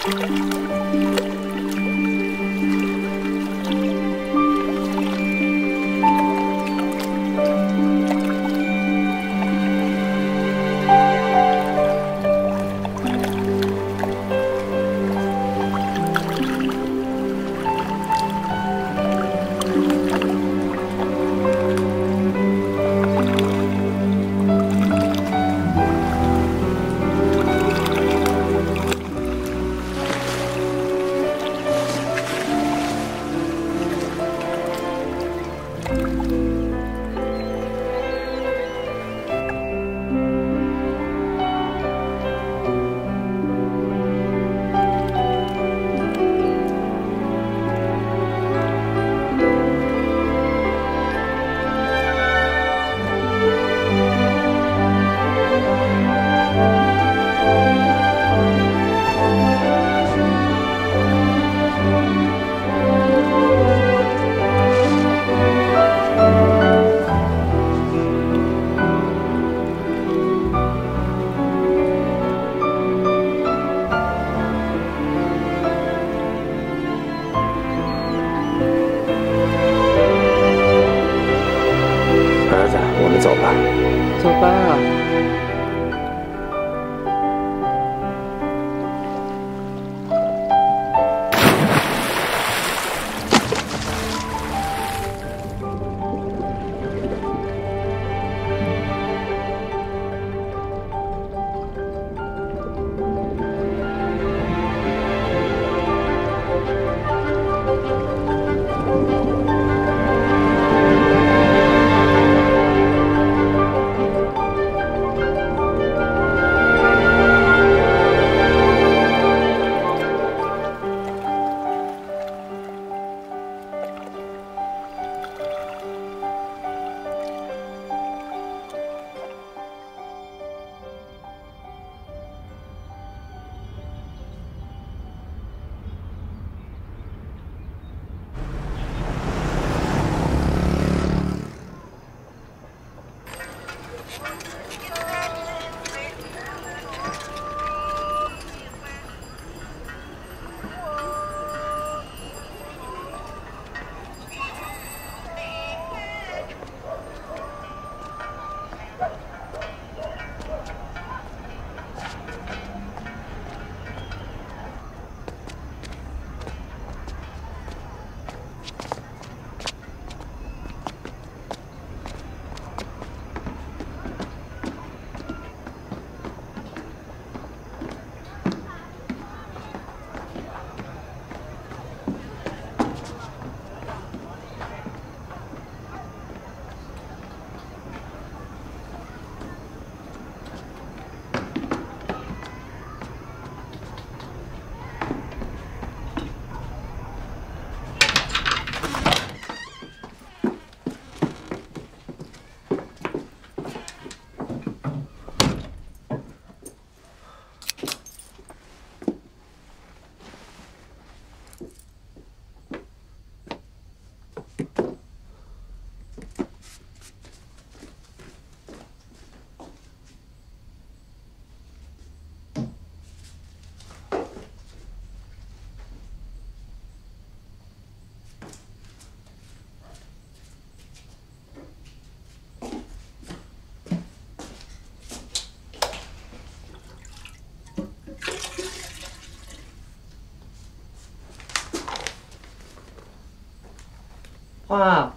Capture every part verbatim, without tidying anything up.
花，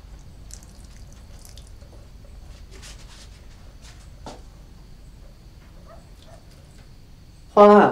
花，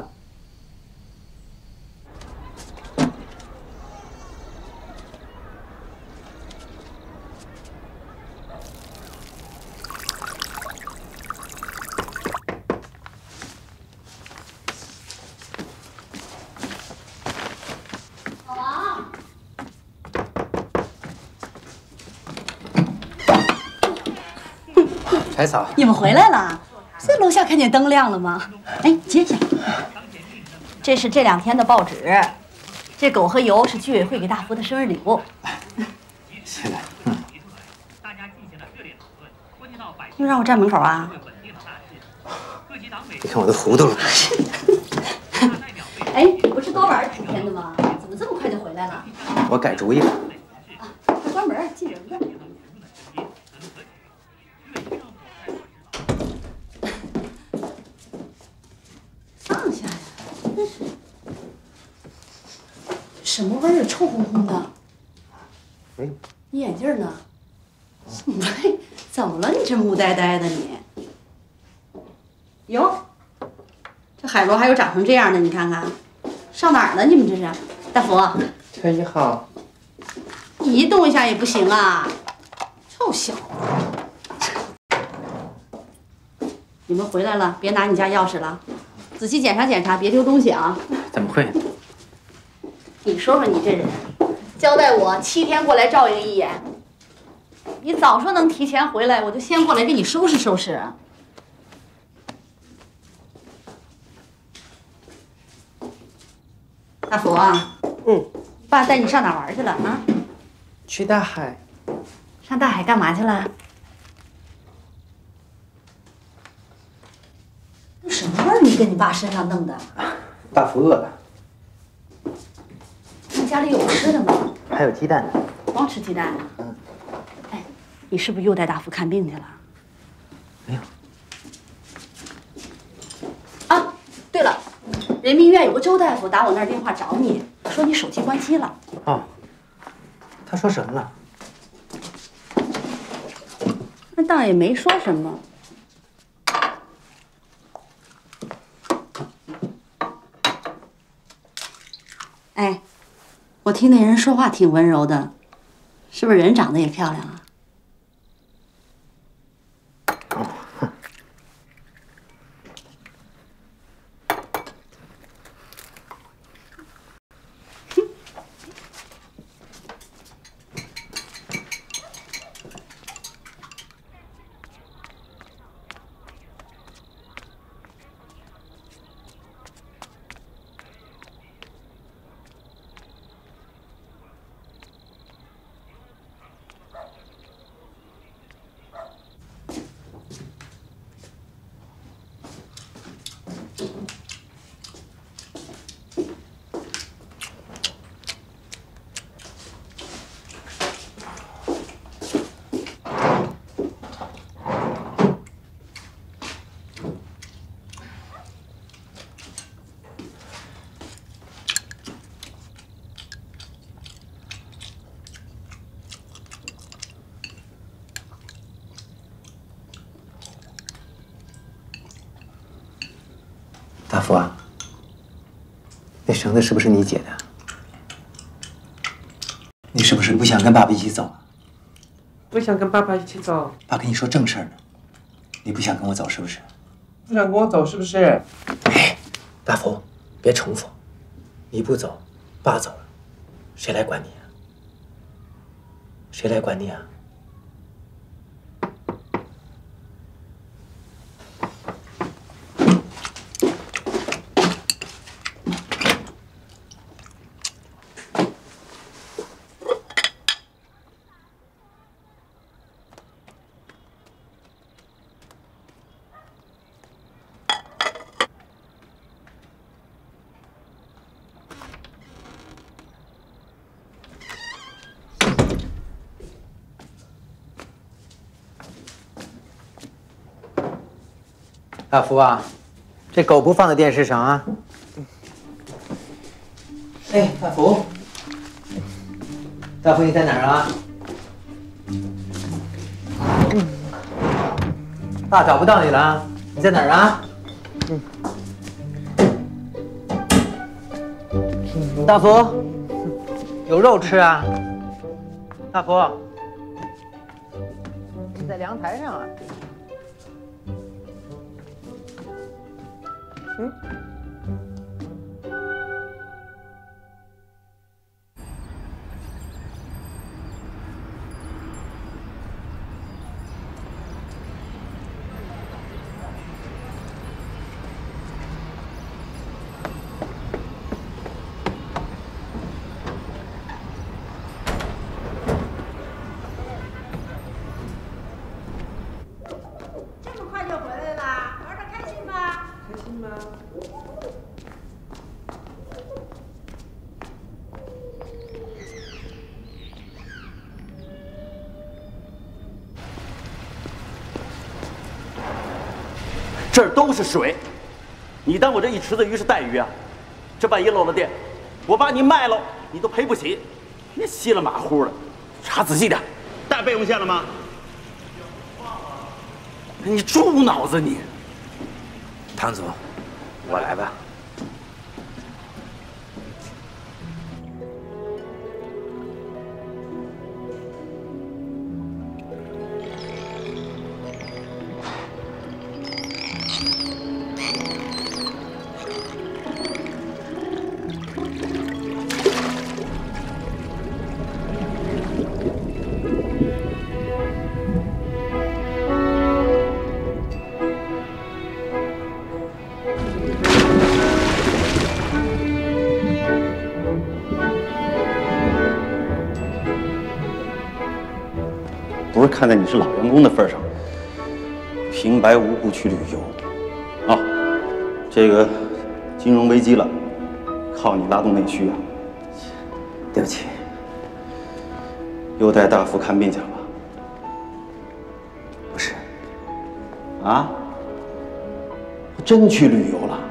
彩嫂， 你们回来了？在楼下看见灯亮了吗？哎，接下。这是这两天的报纸，这狗和油是居委会给大福的生日礼物。 谢谢。 嗯。又让我站门口啊？ 你看我都糊涂了。 哎， 呢吗？怎么这么快就回来了？ 我改主意了。 啊，快关门，进人了。放下呀！真是，什么味儿？臭烘烘的。 没有。 你眼镜呢？喂，怎么了？你这木呆呆的你。哟，这海螺还有长成这样的，你看看，上哪儿了？你们这是？大福。 陈姨好。 你一动一下也不行啊！臭小子。你们回来了，别拿你家钥匙了，仔细检查检查，别丢东西啊！ 怎么会？ 你说说你这人，交代我七天过来照应一眼，你早说能提前回来，我就先过来给你收拾收拾。大福啊， 嗯， 爸带你上哪玩去了啊？ 去大海。 上大海干嘛去了？那什么味儿？你跟你爸身上弄的？ 大福饿了。 那家里有吃的吗？ 还有鸡蛋。 光吃鸡蛋啊？ 嗯。 哎，你是不是又带大福看病去了？ 没有。 啊，对了，人民医院有个周大夫打我那儿电话找你，说你手机关机了。 哦。他说什么了？ 那倒也没说什么。哎，我听那人说话挺温柔的，是不是人长得也漂亮啊？ 哦，哼。大福啊，那绳子是不是你解的？你是不是不想跟爸爸一起走啊？ 不想跟爸爸一起走。 爸跟你说正事儿呢，你不想跟我走是不是？ 不想跟我走是不是？ 哎，大福，别重复，你不走，爸走了，谁来管你啊？谁来管你啊？大福啊，这狗不放在电视上啊！哎，大福，大福你在哪儿啊？爸找不到你了，你在哪儿啊？大福，有肉吃啊！大福，你在阳台上啊？嗯。 这么快就回来了，玩得开心吗？ 开心吗？ 这儿都是水，你当我这一池子鱼是带鱼啊？这万一漏了电，我把你卖了，你都赔不起。别稀里马虎的，查仔细点。带备用线了吗？你猪脑子你！ 唐总，我来吧。 不是看在你是老员工的份上，平白无故去旅游，啊，这个金融危机了，靠你拉动内需啊！ 对不起， 又带大夫看病去了吧？ 不是， 啊？真去旅游了？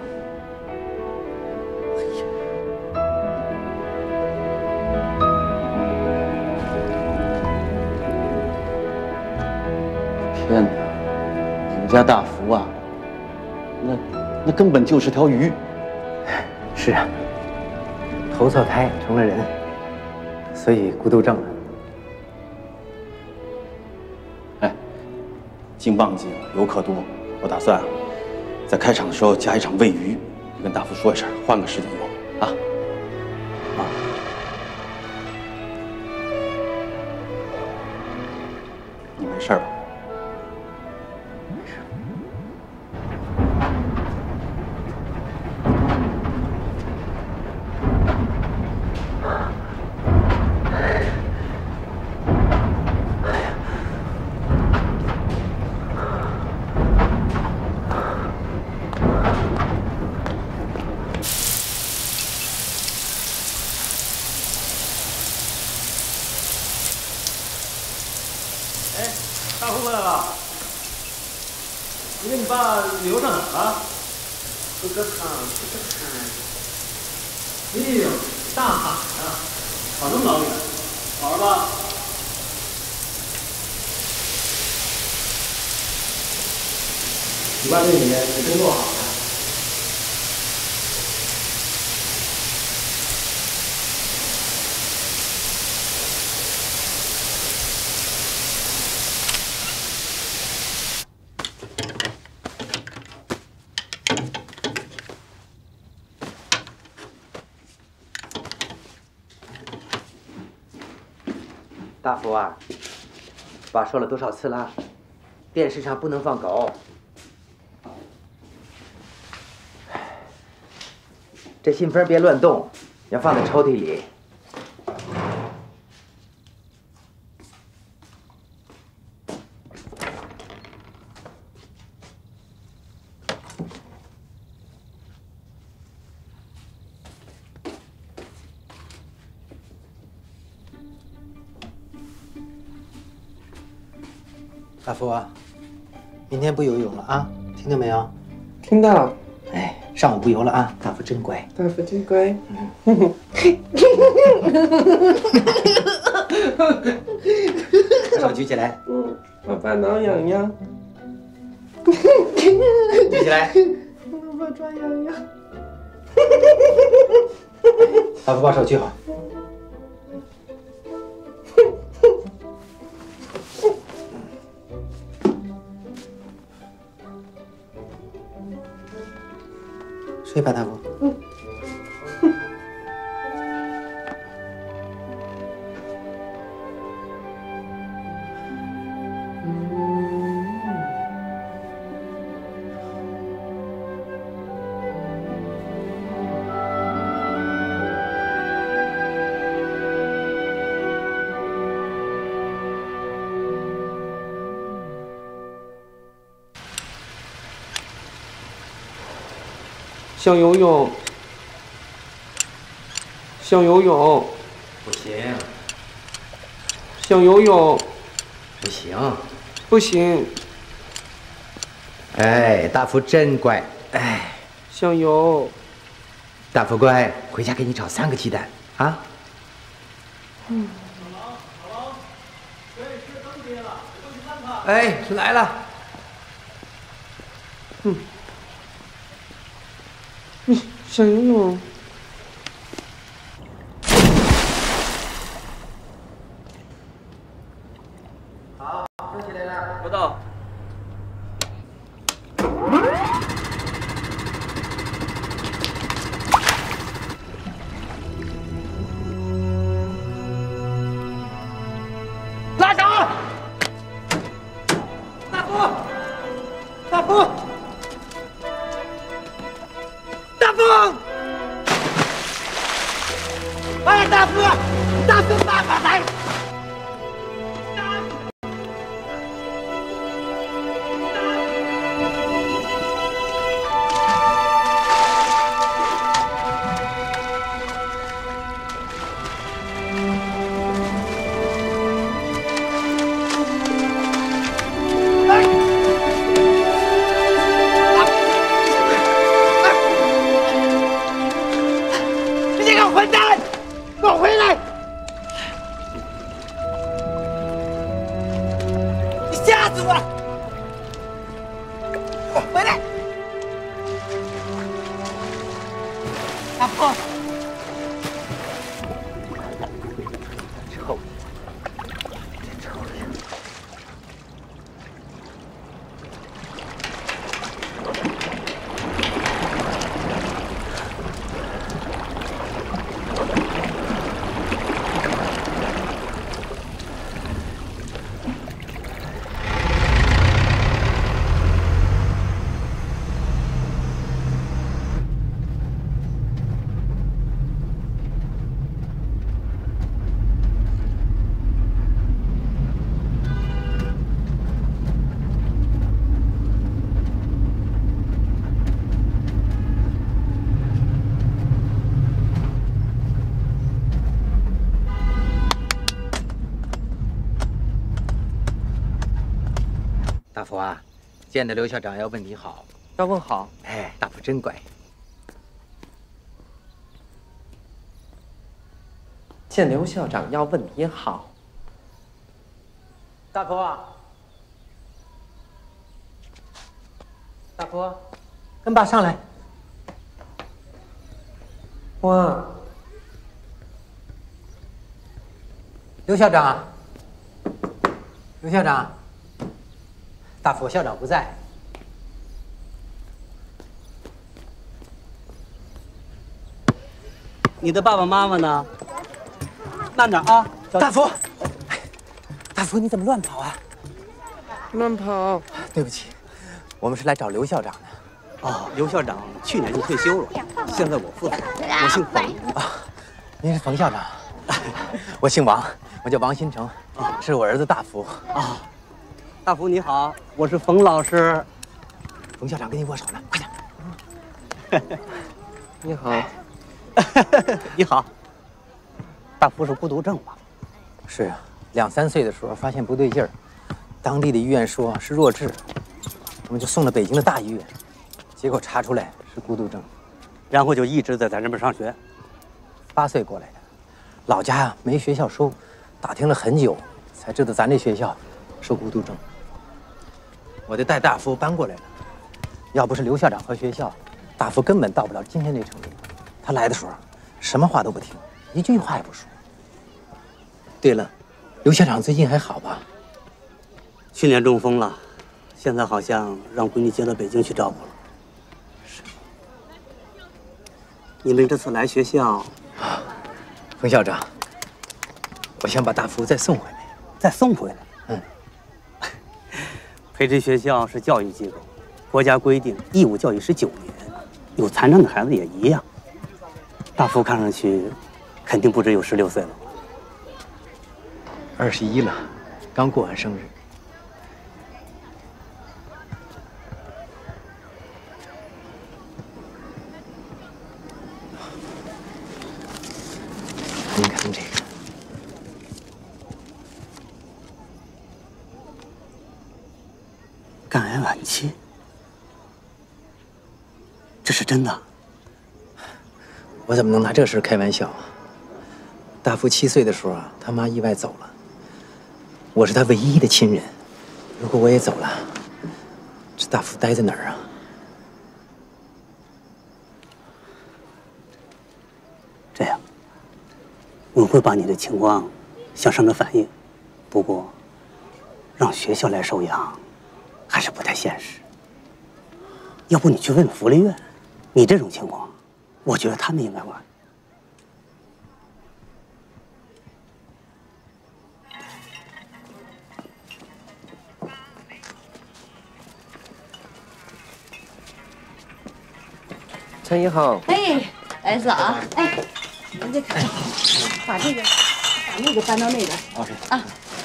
天哪！你们家大福啊，那那根本就是条鱼。 是啊，投错胎成了人，所以孤独症了。 哎，进旺季了，游客多，我打算啊，在开场的时候加一场喂鱼，你跟大福说一声，换个时间游啊。啊。你没事吧？ 大福回来了，你跟你爸旅游上哪儿了？ 喝个汤，吃个汤。 哎呦，大海啊，跑那么老远，好玩吧？你爸对你可真够好的。 大福啊，爸说了多少次了，电视上不能放狗。这信封别乱动，要放在抽屉里。大福啊，明天不游泳了啊，听到没有？ 听到。 哎，上午不游了啊，大福真乖。 大福真乖。 嗯。把手举起来。 嗯，爸爸挠痒痒。 举起来。 爸爸抓痒痒。 大福把手举好。 睡吧，大福。嗯。 想游泳，想游泳， 不行， 想游泳， 不行， 不行， 哎，大福真乖。哎， 香油。 大福乖，回家给你炒三个鸡蛋啊。 嗯。 老王，老王，对，是登爹了，我去看看。 哎，是来了。 嗯。你想游泳？ 好，升起来了。 收到。 拉手！大福！大福！大福！哎，大福！大福，爸爸来了！ 大福啊，见到刘校长要问你好。 要问好。 哎，大福真乖。 见刘校长要问你好。 大福啊，大福，跟爸上来。 哇， 刘校长，刘校长。大福，校长不在。 你的爸爸妈妈呢？慢点啊！ 大福，大福，你怎么乱跑啊？ 乱跑。 对不起，我们是来找刘校长的。 哦，刘校长去年就退休了，现在我负责。我姓冯啊，您是冯校长？我姓王，我叫王新成，啊，是我儿子大福。 啊。大福你好，我是冯老师。 冯校长跟你握手呢，快点。 你好。 你好。大福是孤独症吧？ 是啊，两三岁的时候发现不对劲儿，当地的医院说是弱智，我们就送到北京的大医院，结果查出来是孤独症， 然后就一直在咱这边上学。 八岁过来的，老家呀没学校收，打听了很久，才知道咱这学校是孤独症。我就带大福搬过来了，要不是刘校长和学校，大福根本到不了今天这程度。他来的时候，什么话都不听，一句话也不说。对了，刘校长最近还好吧？ 去年中风了，现在好像让闺女接到北京去照顾了。是。你们这次来学校， 啊，冯校长，我想把大福再送回来。 再送回来？ 嗯。 培智学校是教育机构，国家规定义务教育是九年，有残障的孩子也一样。大福看上去肯定不只有十六岁了。 二十一了，刚过完生日。您看这个。 肝癌晚期， 是真的。 我怎么能拿这事开玩笑啊？大福七岁的时候啊，他妈意外走了，我是他唯一的亲人。如果我也走了，这大福待在哪儿啊？ 这样，我会把你的情况向上头反映，不过，让学校来收养，还是不太现实。要不你去问问福利院，你这种情况，我觉得他们应该管。 陈一豪， 哎，来子啊，哎，您这看，把这个，把那个搬到那边。 OK 啊。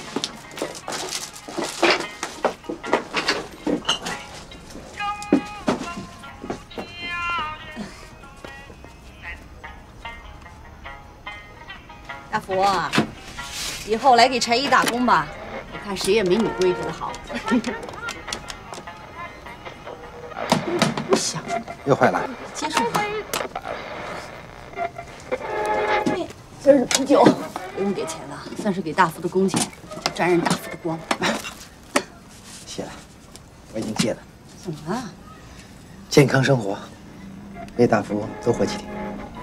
大福啊，以后来给柴姨打工吧，我看谁也没你规矩的好。不想又坏了。 接受吧。今儿这酒不用给钱了，算是给大福的工钱，就沾染大福的光。 谢了，我已经戒了。 怎么了？ 健康生活，为大福多活几天。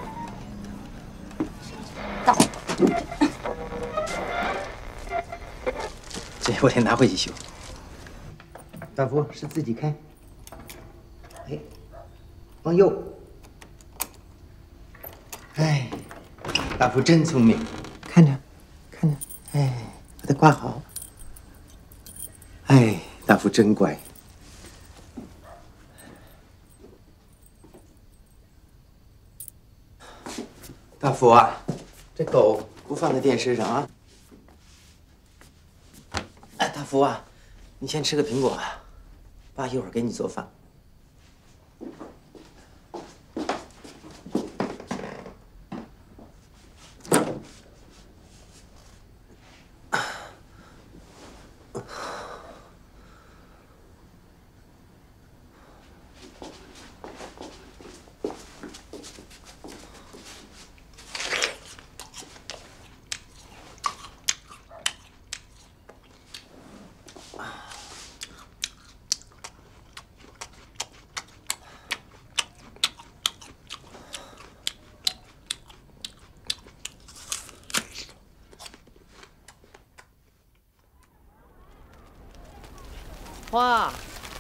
到。 这我得拿回去修。大福是自己开。哎，往右。哎，大福真聪明，看着，看着，哎，把它挂好。哎，大福真乖。大福啊，这狗不放在电视上啊。哎，大福啊，你先吃个苹果吧，爸一会儿给你做饭。 花，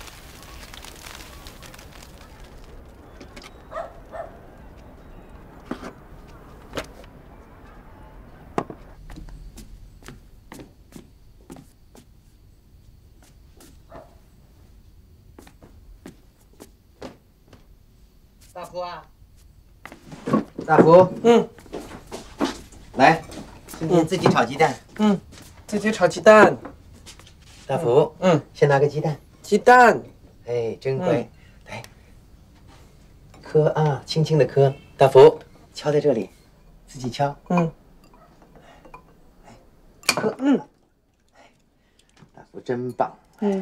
大福啊，大福， 嗯， 来，今天自己炒鸡蛋。 嗯，自己炒鸡蛋。 大福， 嗯， 先拿个鸡蛋。 鸡蛋， 哎，真乖。嗯、来，磕啊，轻轻的磕。大福，敲在这里，自己敲。 嗯。 哎，磕，嗯。哎，大福真棒。 嗯。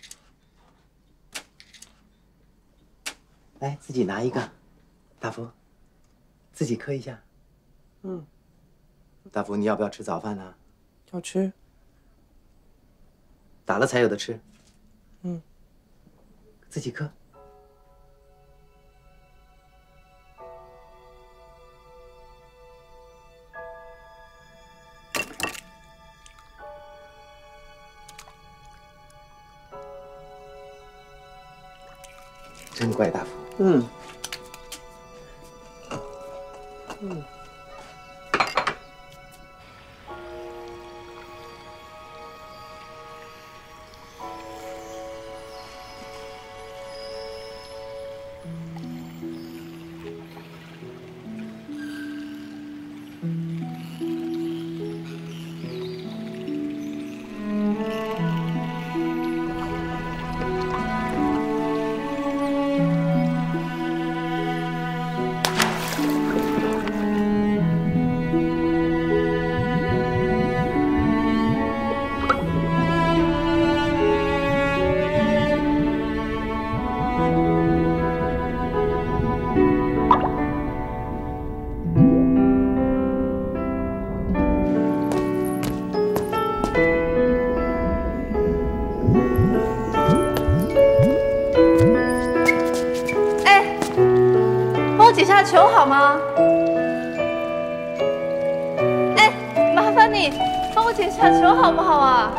来，自己拿一个。大福，自己磕一下。 嗯。 大福，你要不要吃早饭呢？ 要吃。 打了才有的吃。 嗯。 自己磕。真乖，大福。 嗯。嗯。 捡下球好吗？哎，麻烦你帮我捡下球好不好啊？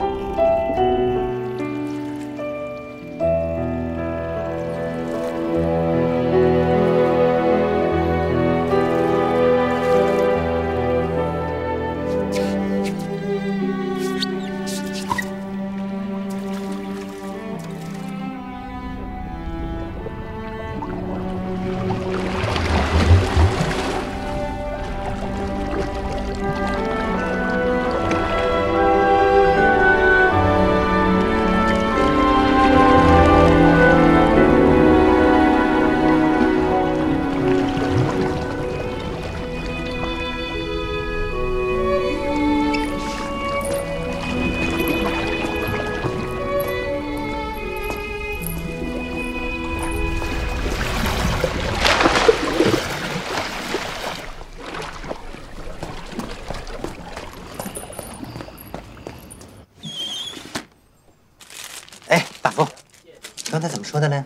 刚才怎么说的呢？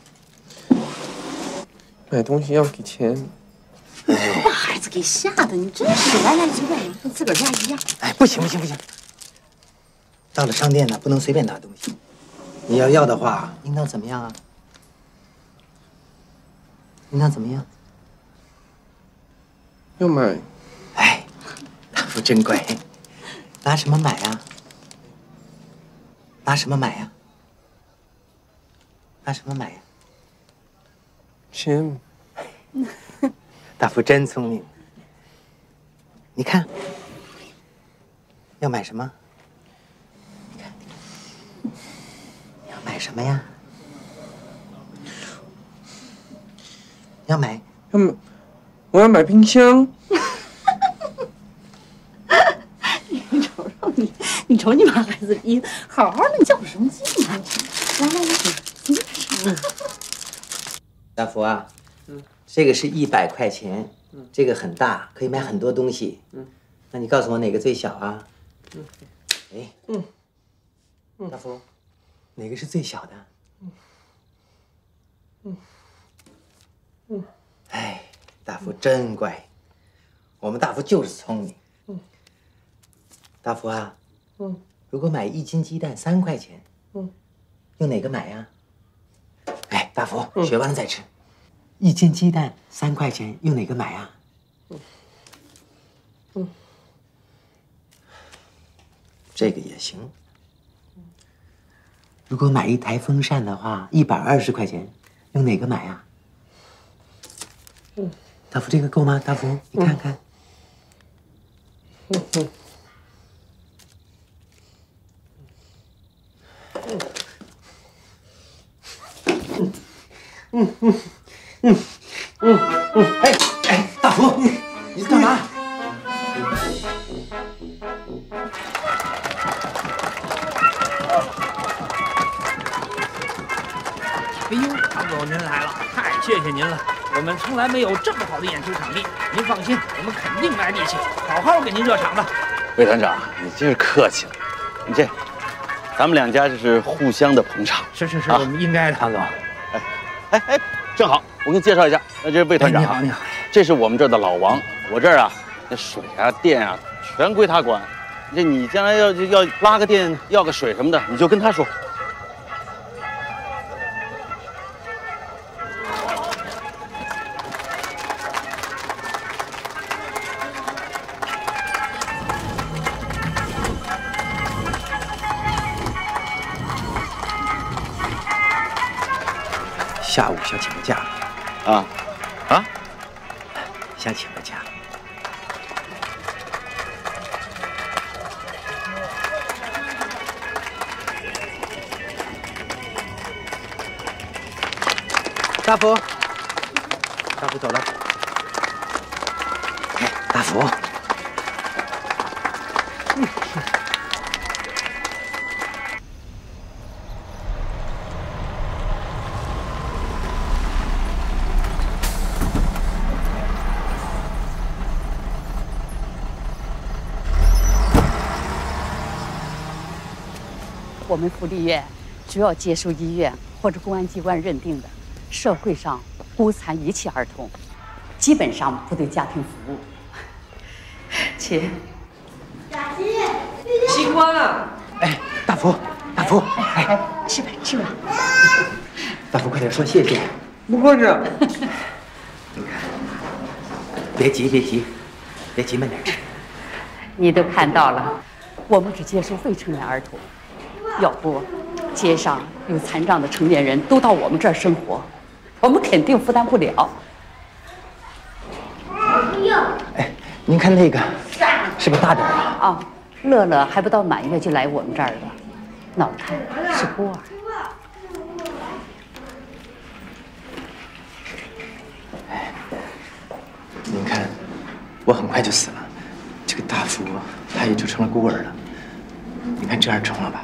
买东西要给钱。 把孩子给吓的，你真是来来随便跟自个儿家一样。 哎，不行不行不行！到了商店呢，不能随便拿东西。你要要的话，应当怎么样啊？应当怎么样？ 要买。 哎，大夫真乖。拿什么买呀？拿什么买呀？拿什么买呀？ 钱。 大夫真聪明。你看，要买什么？你看，要买什么呀？要买？ 要买？我要买冰箱。 你瞅瞅你，你瞅你把孩子逼，好好的，你较什么劲呢？来来来，你吃。 大福啊，嗯，这个是一百块钱，嗯，这个很大，可以买很多东西，嗯，那你告诉我哪个最小啊？嗯，哎，嗯，嗯，大福，哪个是最小的？嗯，嗯，嗯，哎，大福真乖，我们大福就是聪明。嗯，大福啊，嗯，如果买一斤鸡蛋三块钱，嗯，用哪个买呀？哎，大福，学完了再吃。一斤鸡蛋三块钱，用哪个买啊？嗯，嗯，这个也行。如果买一台风扇的话，一百二十块钱，用哪个买啊？嗯，大福，这个够吗？大福，你看看。嗯嗯。嗯嗯嗯嗯嗯嗯，哎哎，大福，你干嘛？ 哎呦，唐总您来了，太谢谢您了！我们从来没有这么好的演出场地，您放心，我们肯定卖力气，好好给您热场的。 魏团长，你真是客气了，你这，咱们两家这是互相的捧场。 是是是，我们应该的， 唐总。 哎哎哎，正好，我给你介绍一下，那这是魏团长。 你好，你好。 这是我们这儿的老王，我这儿啊，那水啊、电啊，全归他管。这你将来要要拉个电、要个水什么的，你就跟他说。 下午想请个假， 啊，啊， 想请个假。大福，大福走了。哎，大福。嗯。 我们福利院主要接收医院或者公安机关认定的社会上孤残遗弃儿童， 基本上不对家庭服务。请。 雅琪， 西瓜呢？ 哎，大福，大福，哎， 吃吧吃吧。 大福，快点说谢谢。 不过这， 你看，别急，别急，别急，慢点吃。 你都看到了，我们只接收未成年儿童，要不，街上有残障的成年人都到我们这儿生活，我们肯定负担不了。 哎，您看那个，是不是大点啊？ 啊，乐乐还不到满月就来我们这儿了，脑瘫是孤儿。 您看，我很快就死了，这个大福他也就成了孤儿了。你看这样成了吧？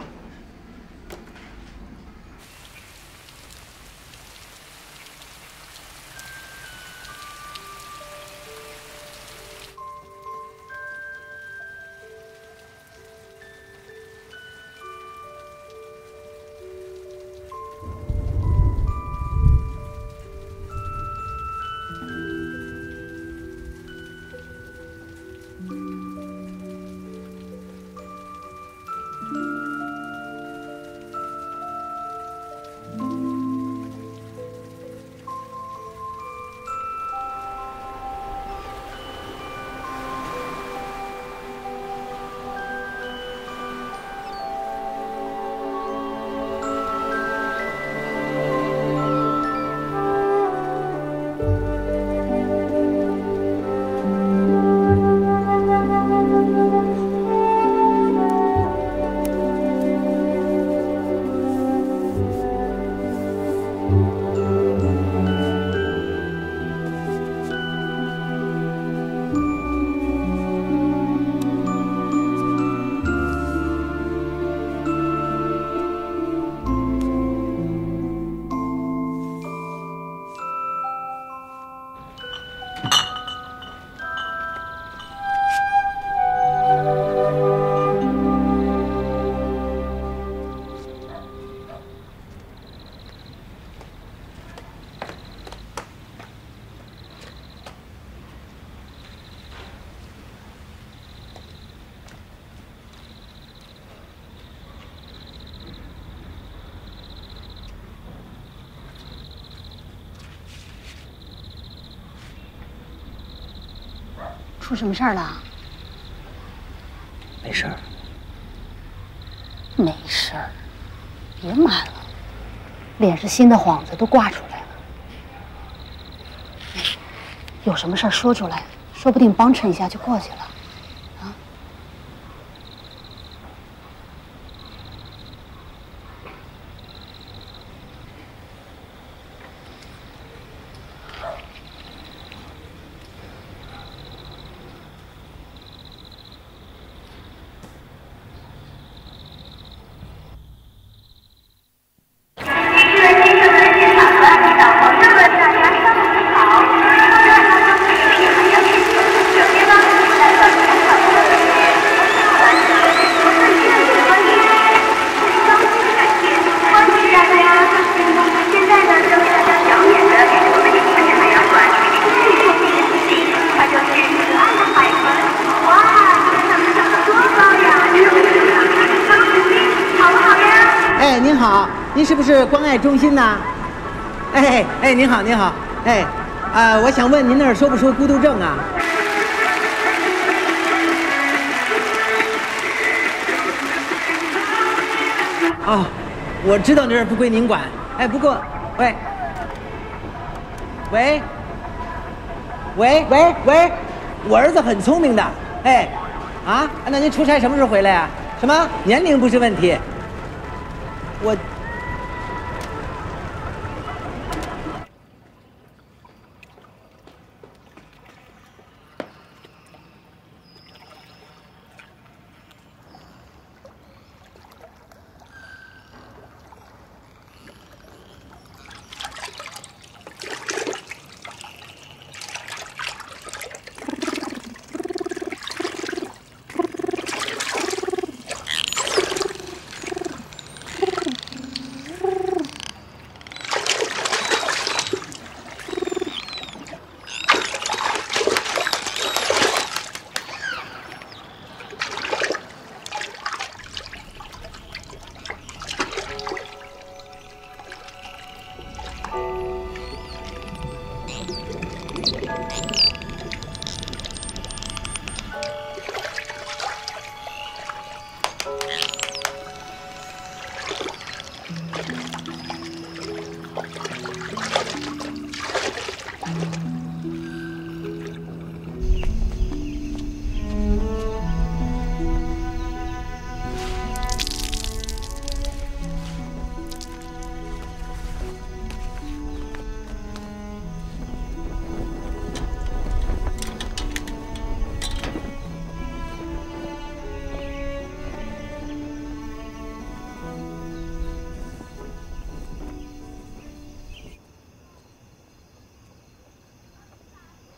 出什么事儿了？ 没事儿。 没事儿，别瞒了，脸上新的幌子都挂出来了。有什么事儿说出来，说不定帮衬一下就过去了。啊？ 您是不是关爱中心呐？哎哎，您好您好，哎，啊、呃，我想问您那儿收不收孤独症啊？哦，我知道这儿不归您管。哎，不过，喂，喂，喂喂喂，我儿子很聪明的。哎，啊，那您出差什么时候回来呀？什么年龄不是问题？我。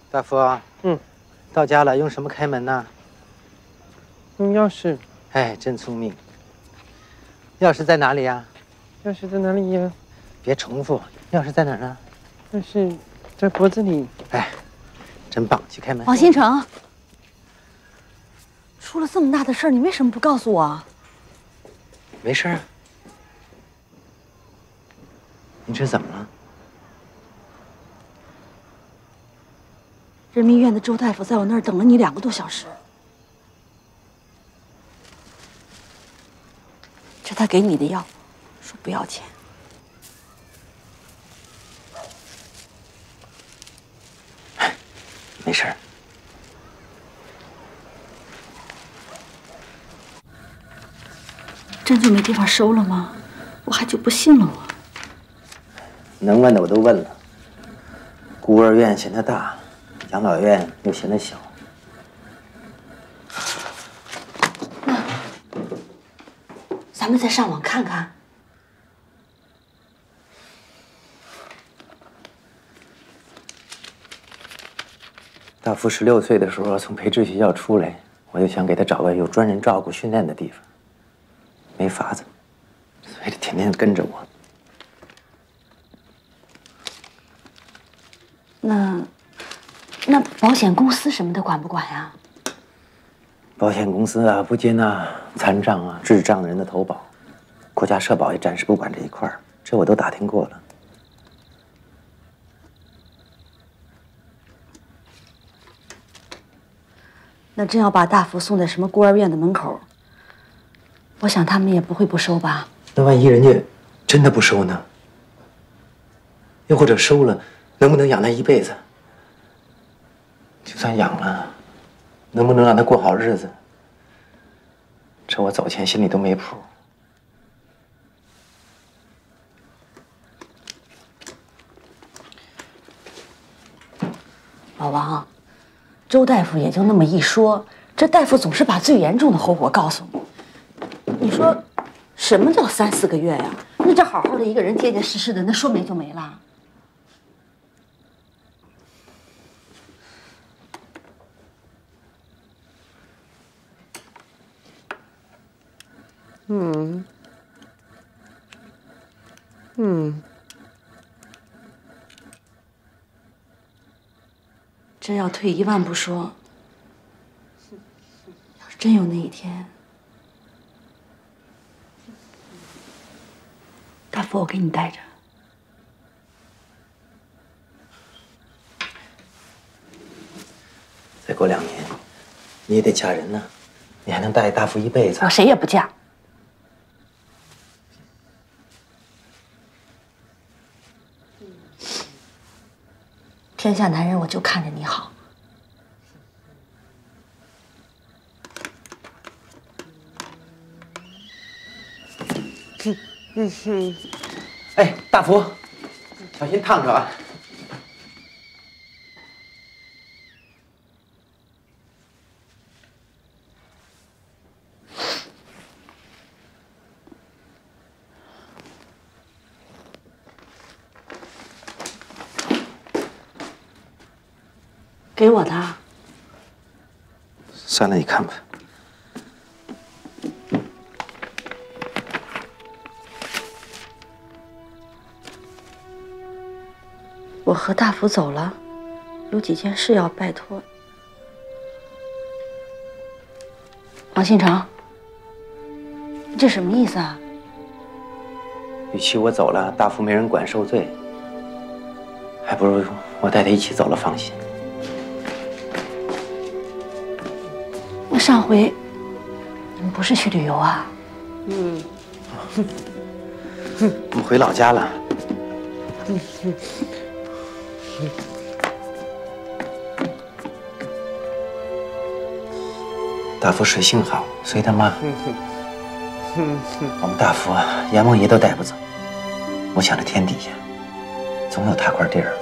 大夫，嗯，到家了，用什么开门呢？ 用钥匙。 哎，真聪明。钥匙在哪里呀？ 钥匙在哪里呀？ 别重复，钥匙在哪儿呢？ 钥匙在脖子里。 哎，真棒，去开门。 王新成，出了这么大的事儿，你为什么不告诉我？ 没事啊。你这怎么了？ 人民医院的周大夫在我那儿等了你两个多小时。这他给你的药，说不要钱。 没事。 真就没地方收了吗？我还就不信了我。 能问的我都问了。孤儿院嫌它大，养老院又嫌它小。 那咱们再上网看看。 大福十六岁的时候从培智学校出来，我就想给他找个有专人照顾、训练的地方，没法子，所以他天天跟着我。 那那保险公司什么的管不管呀？ 保险公司啊，不接纳残障啊、智障人的投保，国家社保也暂时不管这一块儿，这我都打听过了。 那真要把大福送在什么孤儿院的门口，我想他们也不会不收吧？ 那万一人家真的不收呢？又或者收了，能不能养他一辈子？就算养了，能不能让他过好日子？这我走前心里都没谱。 老王，周大夫也就那么一说，这大夫总是把最严重的后果告诉你。你说，什么叫三四个月呀？那这好好的一个人，结结实实的，那说没就没了。 嗯。嗯。 真要退一万步说，要是真有那一天，大福我给你带着。 再过两年，你也得嫁人呢，你还能带大福一辈子。 我谁也不嫁。天下男人，我就看着你好。 嗯嗯嗯。哎，大福，小心烫着啊！ 给我的。 算了，你看吧。 我和大福走了，有几件事要拜托。王新成，你这什么意思啊？ 与其我走了，大福没人管受罪，还不如我带他一起走了放心。 那上回你们不是去旅游啊？ 嗯。 我们回老家了。 嗯嗯。 大福水性好，随他妈。 嗯嗯嗯。 我们大福啊，阎王爷都带不走。我想这天底下总有他块地儿。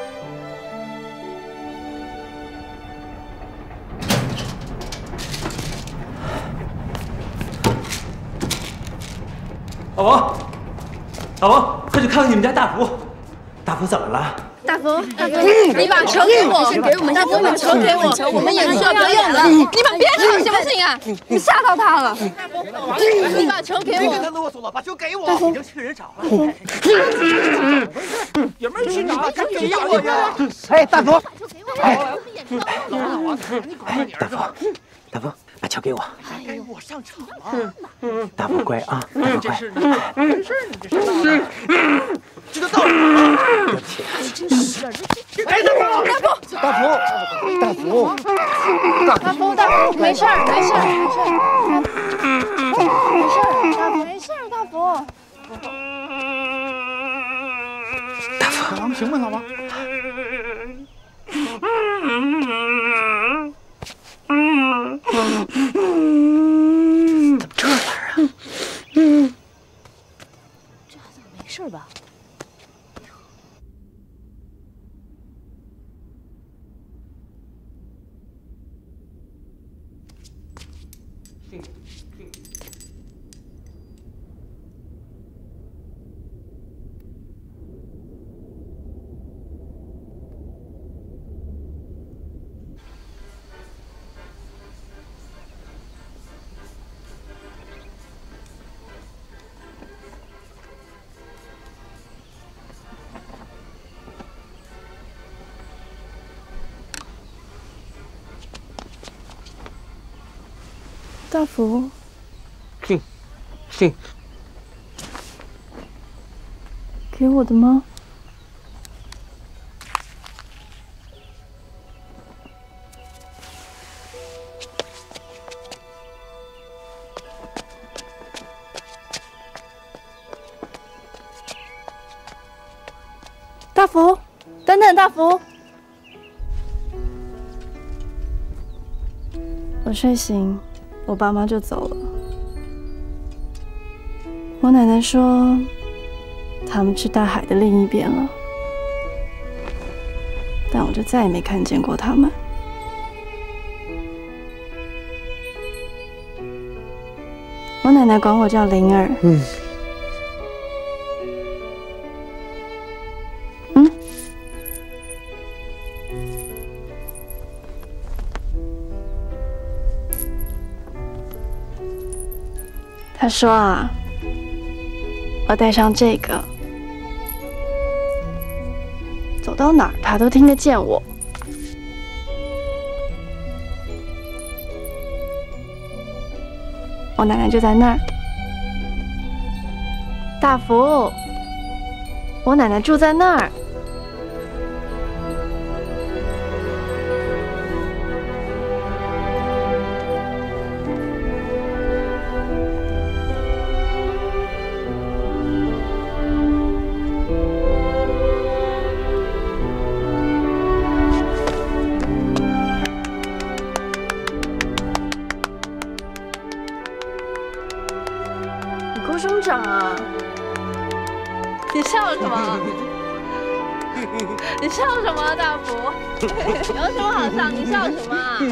老王，老王，快去看看你们家大福。 大福怎么了？ 大福，大福，你把球给我，给我们，大福，把球给我，我们演出要表演了，你们别吵行不行啊？你吓到他了。你把球给我， 别跟他啰嗦了，把球给我。 大福， 已经去人找了。也没去哪，赶紧给我呀！ 哎，大福，哎， 大福， 大福，把球给我。 该我上场了。 大福乖啊，大福乖。 没事，你这是这都到哪了？ 对不起。 哎，大福， 大福，大福， 大福，大福，没事儿，没事儿，没事儿，大福，没事儿，大福。 大福， 老王行吗，老王？ 怎么这样啊？ 这孩子没事吧？大福， 是，是， 给我的吗？大福，等等，大福。我睡醒，我爸妈就走了。我奶奶说，他们去大海的另一边了，但我就再也没看见过他们。我奶奶管我叫灵儿。 嗯。 嗯。她说啊，我戴上这个，走到哪儿她都听得见我。我奶奶就在那儿。大福，我奶奶住在那儿。鼓什么掌啊？你笑什么？你笑什么，大福？有什么好笑？你笑什么啊？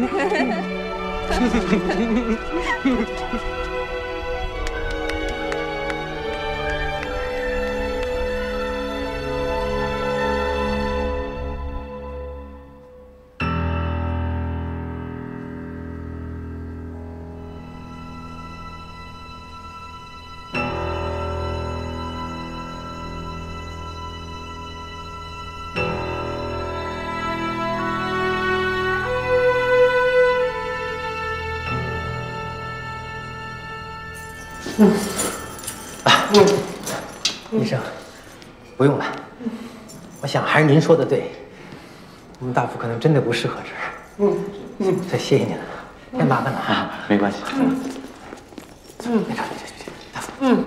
嗯，啊，医生，不用了。我想还是您说的对，我们大福可能真的不适合这儿。嗯嗯，这谢谢您了，太麻烦了啊。 没关系。 嗯，嗯，别着急，别着急，大福。嗯。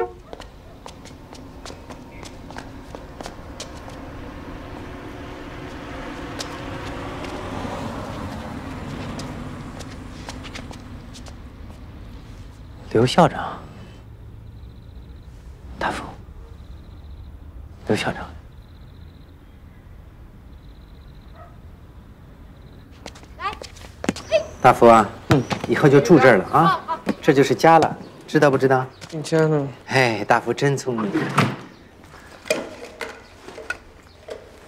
刘校长，大福，刘校长， 来， 大福啊，嗯，以后就住这儿了啊，这就是家了，知道不知道？ 知道。 哎，大福真聪明。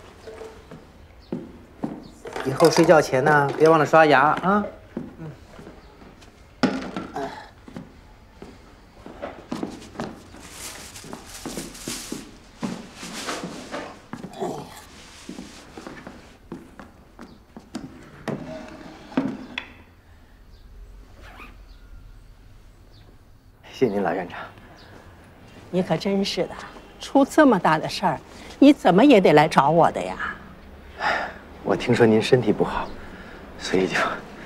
后睡觉前呢，别忘了刷牙啊。谢谢您，老院长。 你可真是的，出这么大的事儿，你怎么也得来找我的呀。 我听说您身体不好，所以就……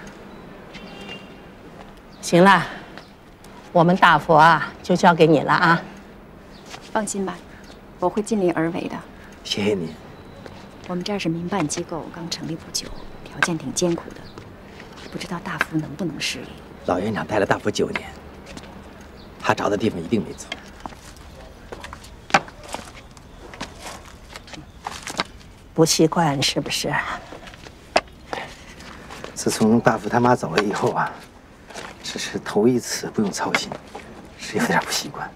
行了，我们大佛啊，就交给你了啊。 放心吧，我会尽力而为的。 谢谢您。 我们这儿是民办机构，刚成立不久，条件挺艰苦的，不知道大福能不能适应。 老院长带了大福九年。 他找的地方一定没错。 不习惯是不是？ 自从大福他妈走了以后啊，这是头一次不用操心，是有点不习惯。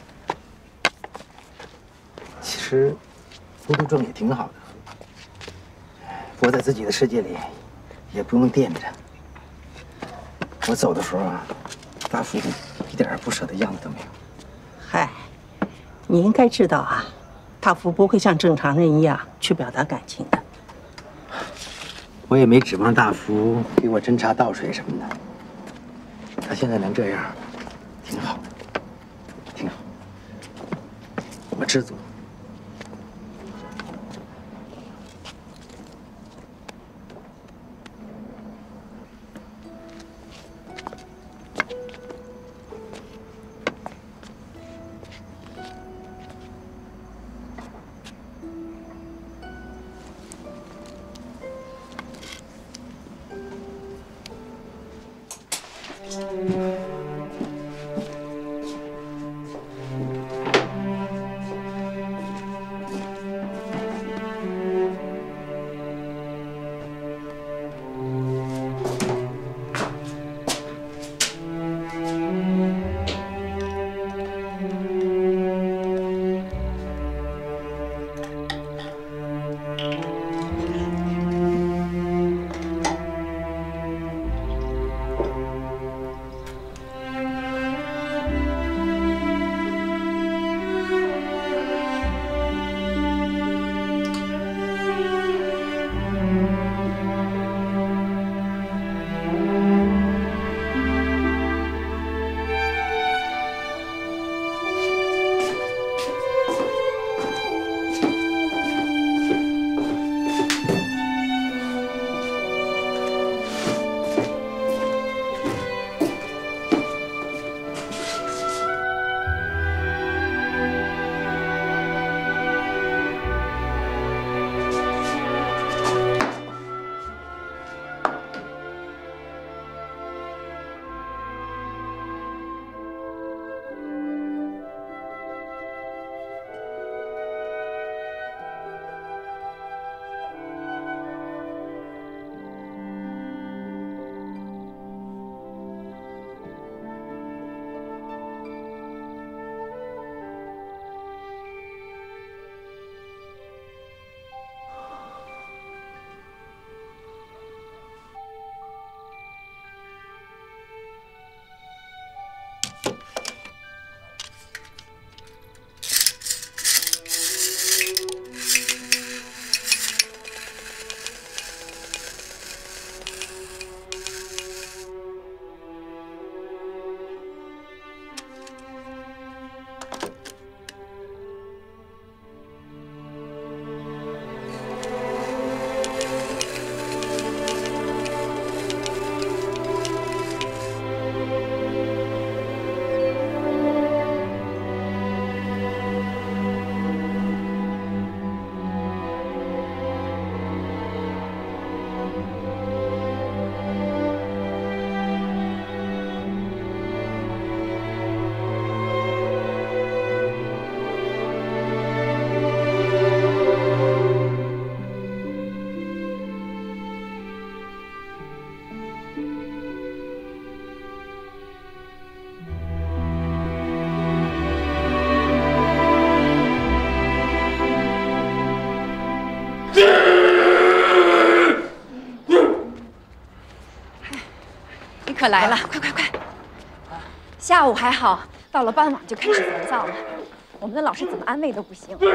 其实，孤独症也挺好的，活在自己的世界里，也不用惦着。我走的时候啊，大福。 一点不舍的样子都没有。 嗨，你应该知道啊，大福不会像正常人一样去表达感情的。 我也没指望大福给我斟茶倒水什么的。他现在能这样，挺好的，挺好。我知足。 可来了，快快快！下午还好，到了傍晚就开始烦躁了。我们的老师怎么安慰都不行。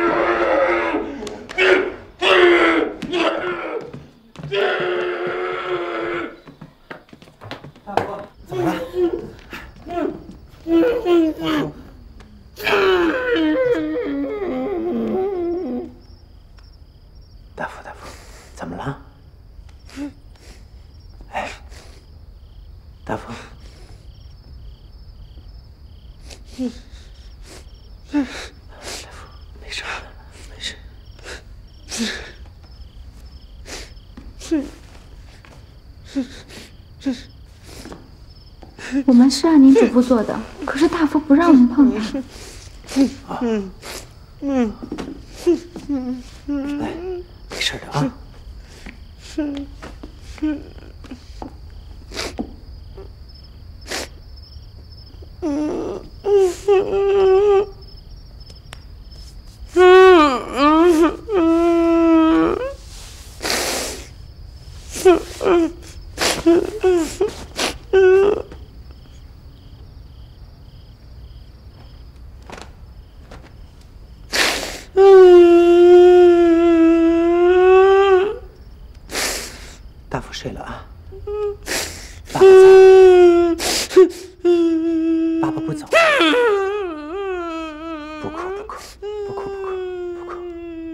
怎么了？大夫，大夫，怎么了？哎，大夫。 大夫，没事，没事。 我们是按您嘱咐做的，可是大夫不让我们碰它。 啊，嗯嗯嗯，来，没事的啊。大夫睡了啊，爸爸在，爸爸不走，不哭不哭不哭不哭不哭。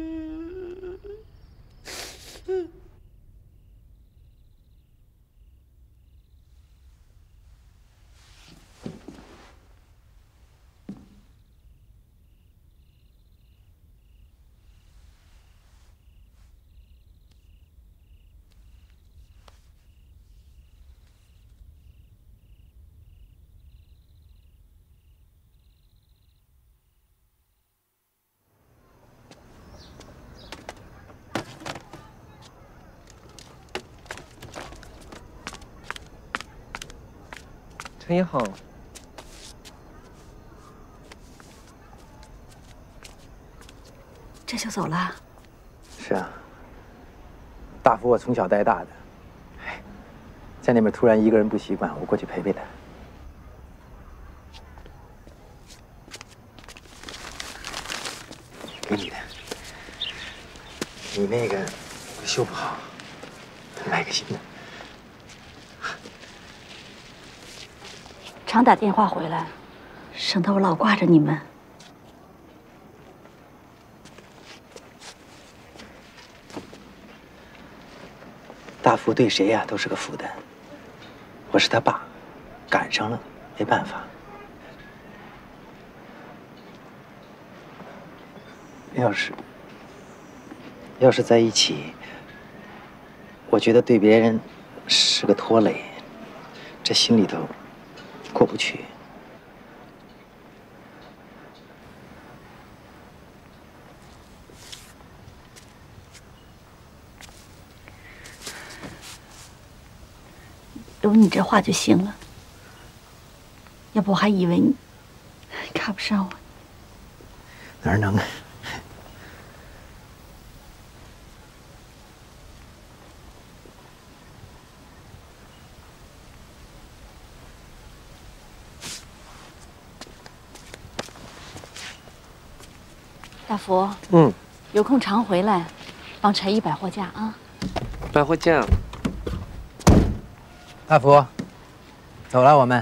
陈一恒， 这就走了？ 是啊，大福我从小带大的，哎，在那边突然一个人不习惯，我过去陪陪他。给你的，你那个修不好，买个新的。 常打电话回来，省得我老挂着你们。 大福对谁呀都是个负担。我是他爸，赶上了没办法。要是要是在一起，我觉得对别人是个拖累，这心里头。 过不去。 有你这话就行了，要不我还以为你看不上我。 哪能啊？ 大福， 嗯， 有空常回来，帮陈毅摆货架啊。 摆货架。 大福，走了，我们。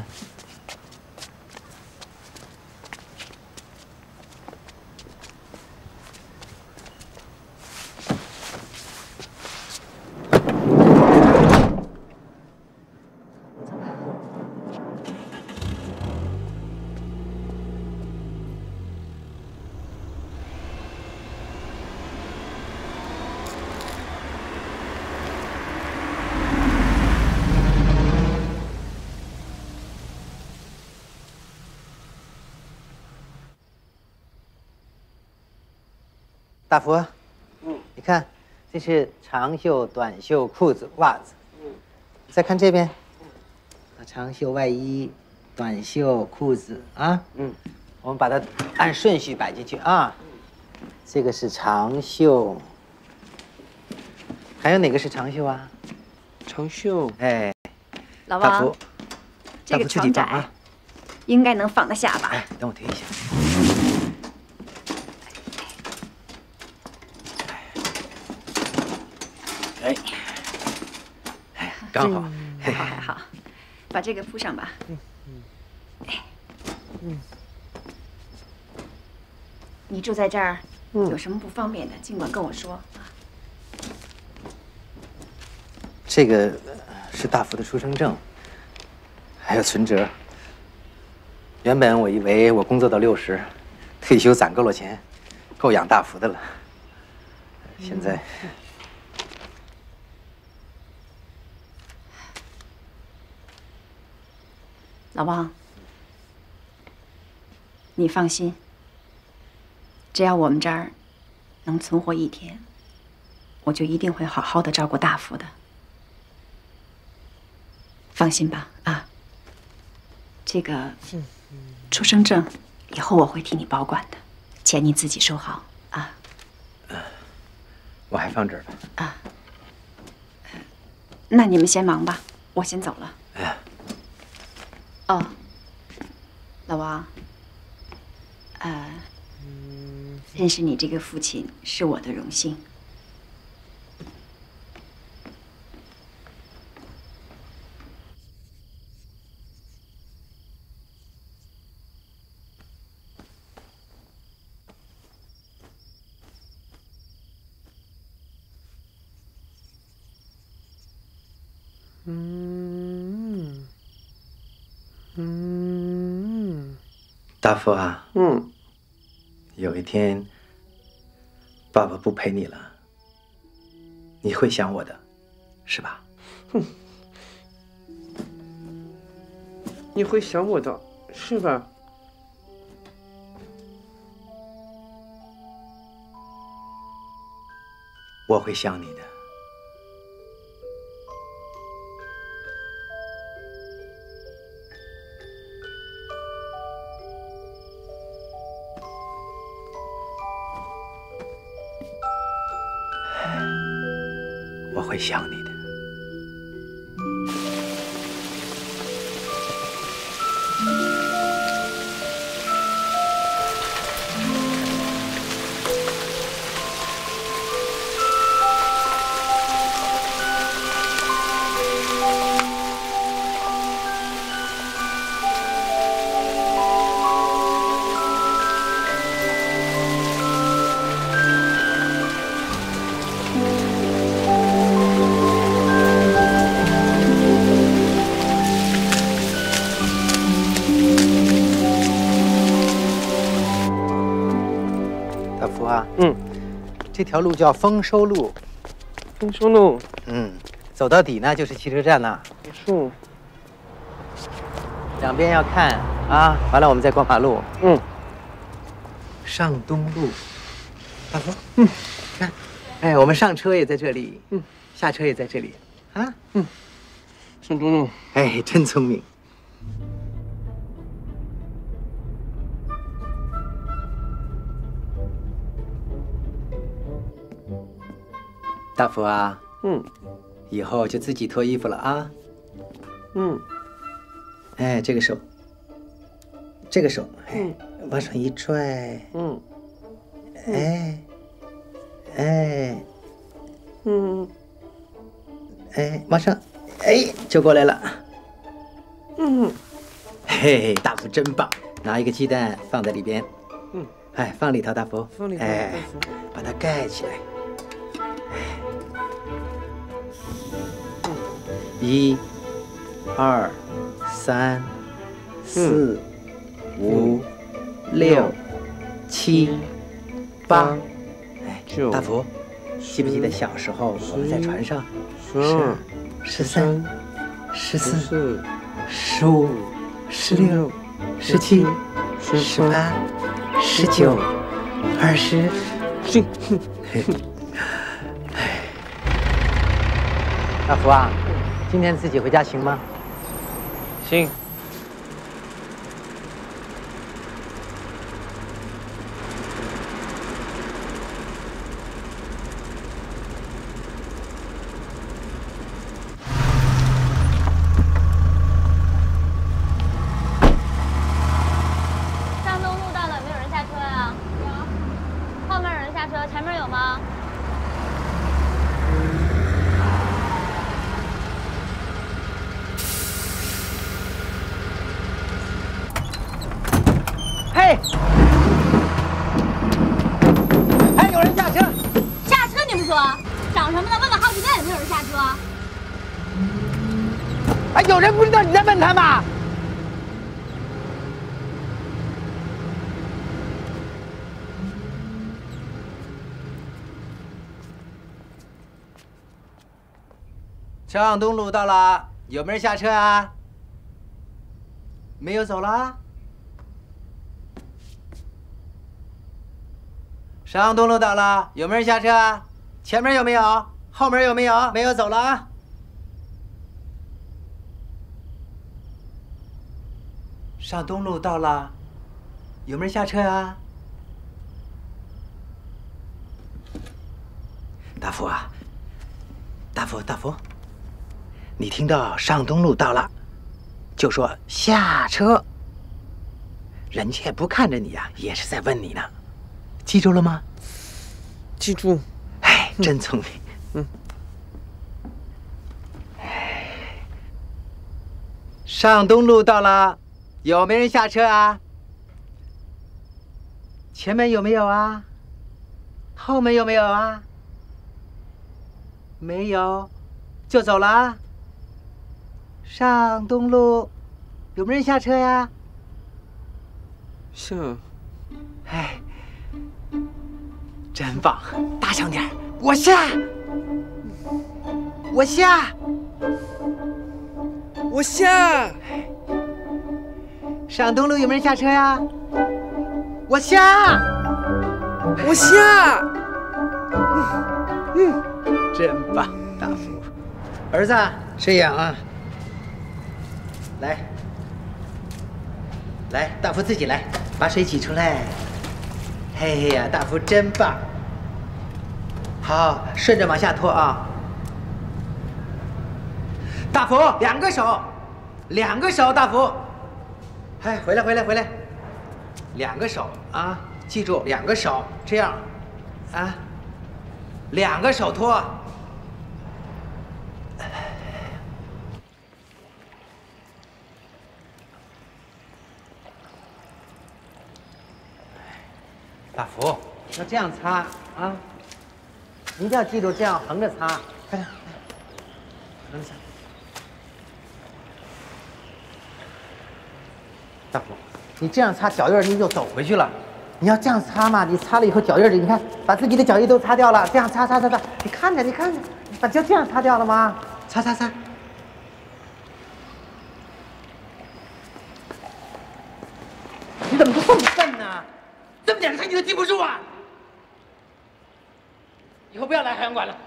大福，嗯，你看，这是长袖、短袖、裤子、袜子。嗯，再看这边，长袖外衣、短袖裤子啊。嗯，我们把它按顺序摆进去啊。这个是长袖，还有哪个是长袖啊？ 长袖。 哎， 老王大福，， 这个大福自己床窄， 放啊。 应该能放得下吧？ 哎，等我推一下。哎，哎，刚好。 还好还好，把这个铺上吧。 嗯哎， 嗯， 你住在这儿， 嗯有什么不方便的，尽管跟我说。 这个是大福的出生证，还有存折。原本我以为我工作到六十，退休攒够了钱，够养大福的了。现在， 老王，你放心，只要我们这儿能存活一天，我就一定会好好的照顾大福的。放心吧，啊，这个出生证以后我会替你保管的，钱你自己收好啊。 我还放这儿吧。 啊，那你们先忙吧，我先走了。 哎， 哦，老王，呃，认识你这个父亲是我的荣幸。 嗯嗯， 大福啊， 嗯， 有一天爸爸不陪你了，你会想我的，是吧？ 哼，你会想我的，是吧？ 我会想你的。我会想你的。 嗯， 这条路叫丰收路。 丰收路。 嗯，走到底呢就是汽车站呐。 是。 两边要看啊，完了我们再过马路。 嗯。 上东路，大福，嗯，看，哎，我们上车也在这里，嗯，下车也在这里，啊， 嗯，上东路， 哎，真聪明。大福啊， 嗯， 以后就自己脱衣服了啊。 嗯， 哎，这个手，这个手，哎，往上一拽， 嗯， 哎，哎， 嗯， 哎，往上，哎，就过来了。 嗯， 嘿嘿，大福真棒！拿一个鸡蛋放在里边， 嗯， 哎，放里头，大福， 放里头， 哎大福， 把它盖起来。一、二、三、四、五、六、七、八。哎，大福，记不记得小时候我们在船上？ 十二、 十三、十四、 四、 十五、十六、十七、十八、十九、二十。 行。 大福啊，今天自己回家行吗？ 行。 哎，有人不知道你在问他吗？上东路到了，有没有人下车啊？没有走了。上东路到了，有没有人下车啊？前面有没有？后面有没有？没有走了啊。上东路到了，有没有人下车啊？大福啊，大福，大福。你听到上东路到了，就说下车。人家也不看着你呀、啊，也是在问你呢，记住了吗？ 记住。 哎，真聪明。 嗯。 上东路到了，有没有人下车啊？前面有没有啊？后面有没有啊？没有，就走了啊。上东路，有没有人下车呀？ 下。 哎，真棒！大声点，我下，我下， 我下。 上东路有没有人下车呀？我下， 我下。 嗯嗯，真棒，大福。儿子，吃养啊。来，来，大福自己来，把水挤出来。嘿呀，大福真棒！好，顺着往下拖啊。大福，两个手，两个手，大福。哎，回来，回来，回来。两个手啊，记住，两个手，这样，啊，两个手拖。大福，要这样擦啊！你一定要记住，这样横着擦，快点，横着擦。大福，你这样擦脚印，你就走回去了。你要这样擦嘛，你擦了以后脚印里，你看把自己的脚印都擦掉了。这样擦擦擦擦，你看着，你看着，把就这样擦掉了吗？擦擦擦。你怎么就这么笨呢？这么点事你都记不住啊！以后不要来海洋馆了。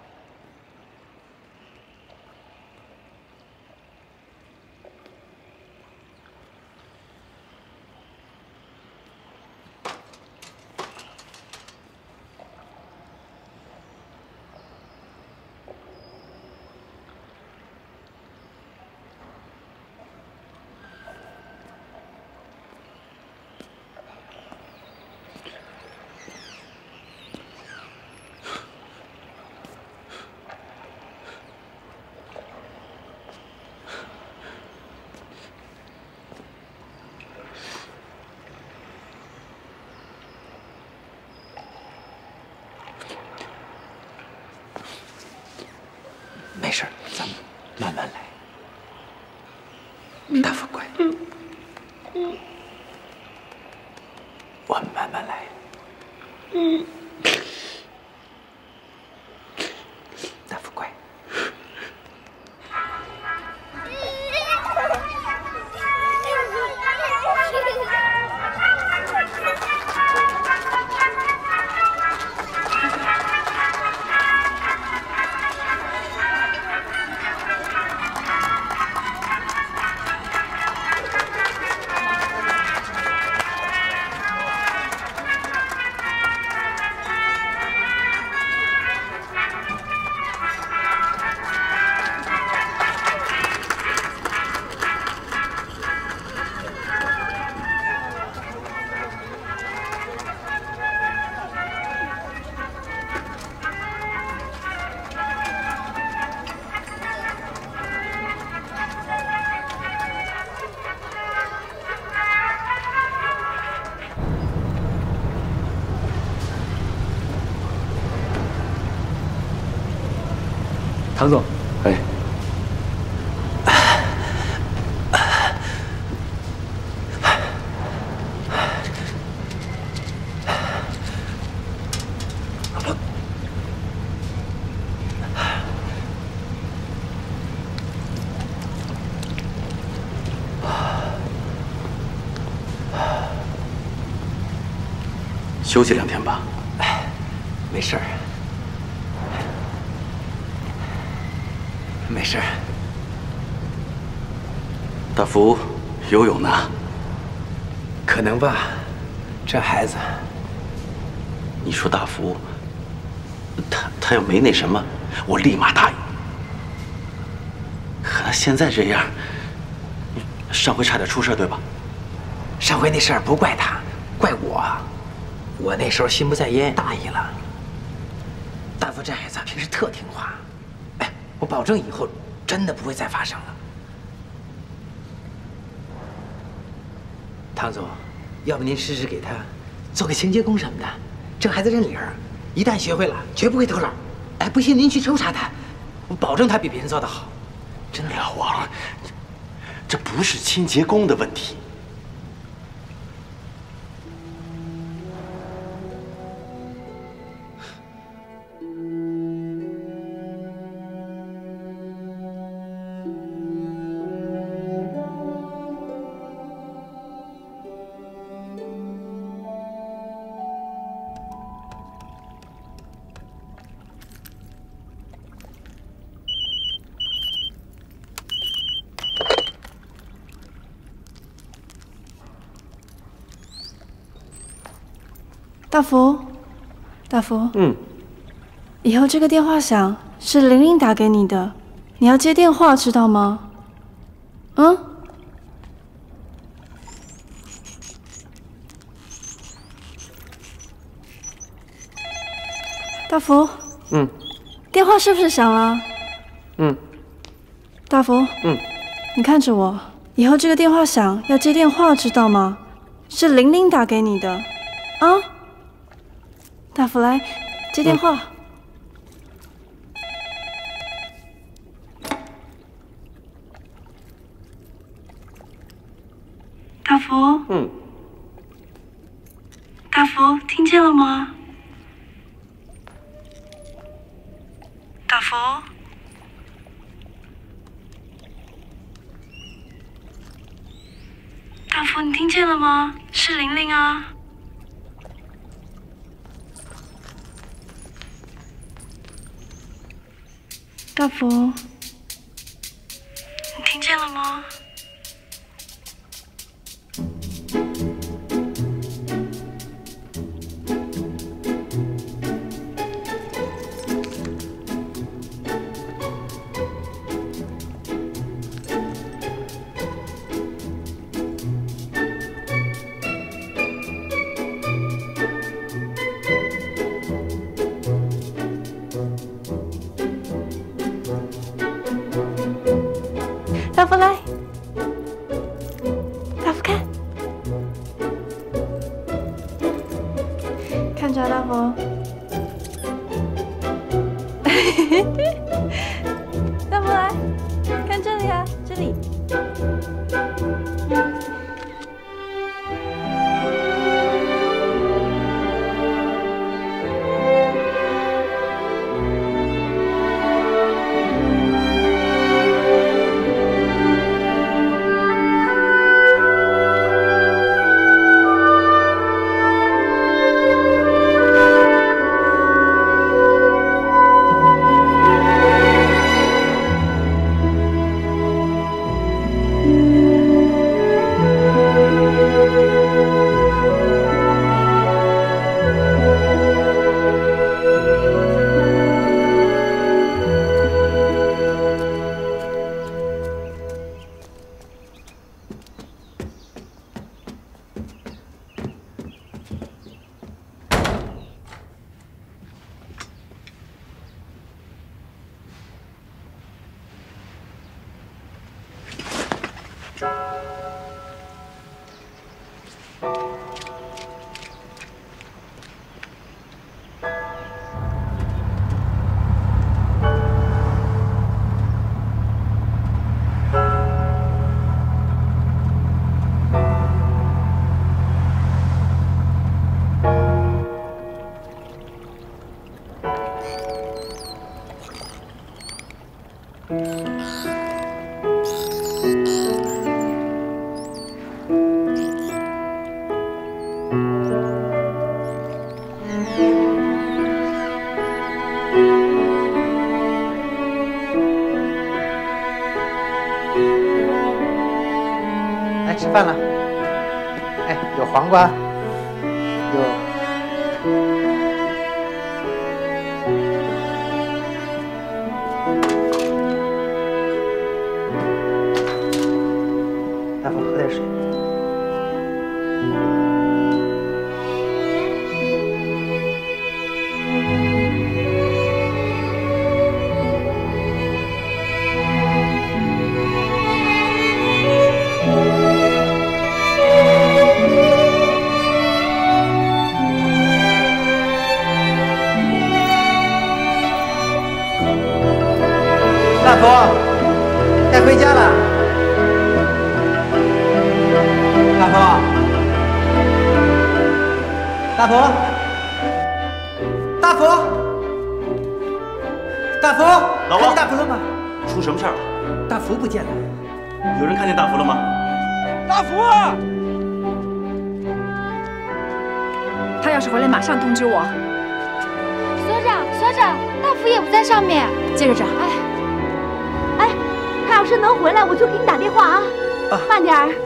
没事，咱们慢慢来。大福乖，我们慢慢来。大福乖。 唐总，哎， 休息两天吧。 哎，没事儿，没事儿。 大福游泳呢？ 可能吧，这孩子。 你说大福，他他要没那什么，我立马答应。可他现在这样，上回差点出事，对吧？ 上回那事儿不怪他，怪我。我那时候心不在焉，大意了。大福这孩子平时特听话，哎，我保证以后真的不会再发生了。唐总，要不您试试给他做个清洁工什么的？这孩子认理儿，一旦学会了，绝不会偷懒。哎，不信您去抽查他，我保证他比别人做得好。真的。 老王，这不是清洁工的问题。 大福，大福， 嗯， 以后这个电话响是玲玲打给你的，你要接电话，知道吗？嗯？大福， 嗯， 电话是不是响了？ 嗯， 大福， 嗯， 你看着我，以后这个电话响要接电话，知道吗？是玲玲打给你的，啊？大福，来接电话。大福， 嗯， 大福，听见了吗？大福，大福，你听见了吗？是玲玲啊。大福，你听见了吗？大福来，大福看，看着啊，大福。大福来，看这里啊，这里。 来吃饭了。哎，有黄瓜，有。大夫，喝点水。大夫，该回家了。大夫，大夫，大夫，大夫， 老王， 看见大福了吗？ 出什么事儿了？ 大福不见了。 有人看见大福了吗？ 大福啊！ 他要是回来，马上通知我。 所长，所长，大福也不在上面。 接着找。 哎，哎，他要是能回来，我就给你打电话啊。啊慢点儿。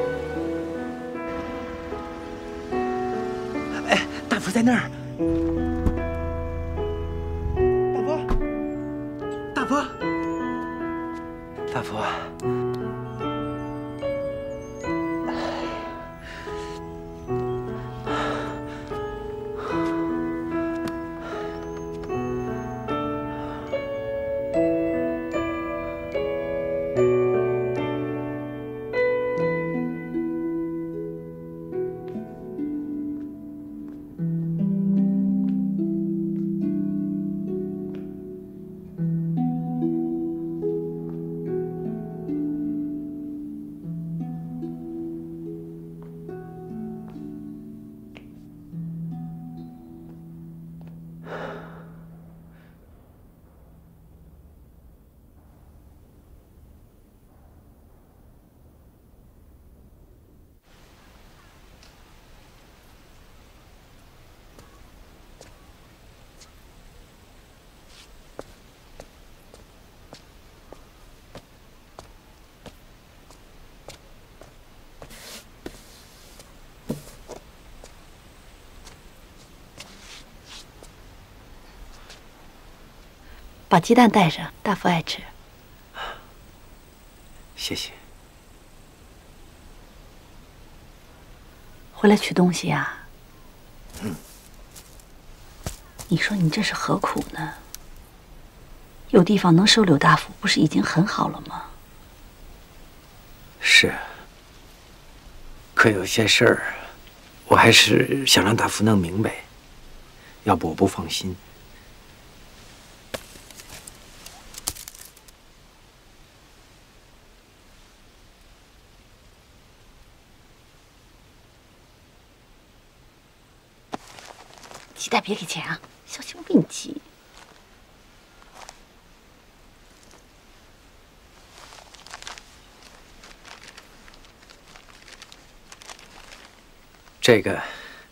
哎，大福在那儿。大福，大福，大福。 把鸡蛋带上，大福爱吃。 谢谢。 回来取东西呀？ 嗯。 你说你这是何苦呢？有地方能收留大福，不是已经很好了吗？ 是。可有些事儿，我还是想让大福弄明白，要不我不放心。 鸡蛋别给钱啊，小心我给你急。 这个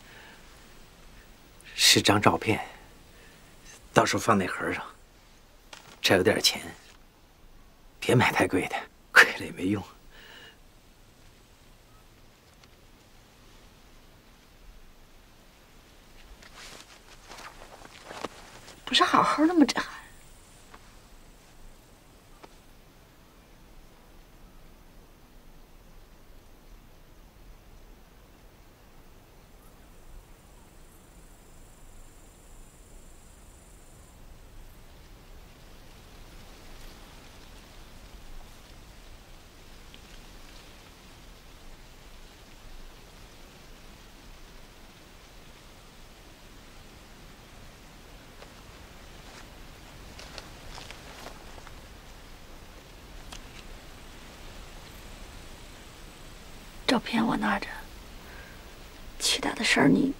是张照片，到时候放那盒上。这有点钱，别买太贵的，贵了也没用。 不是好好的吗？这还照片我拿着，其他的事儿你。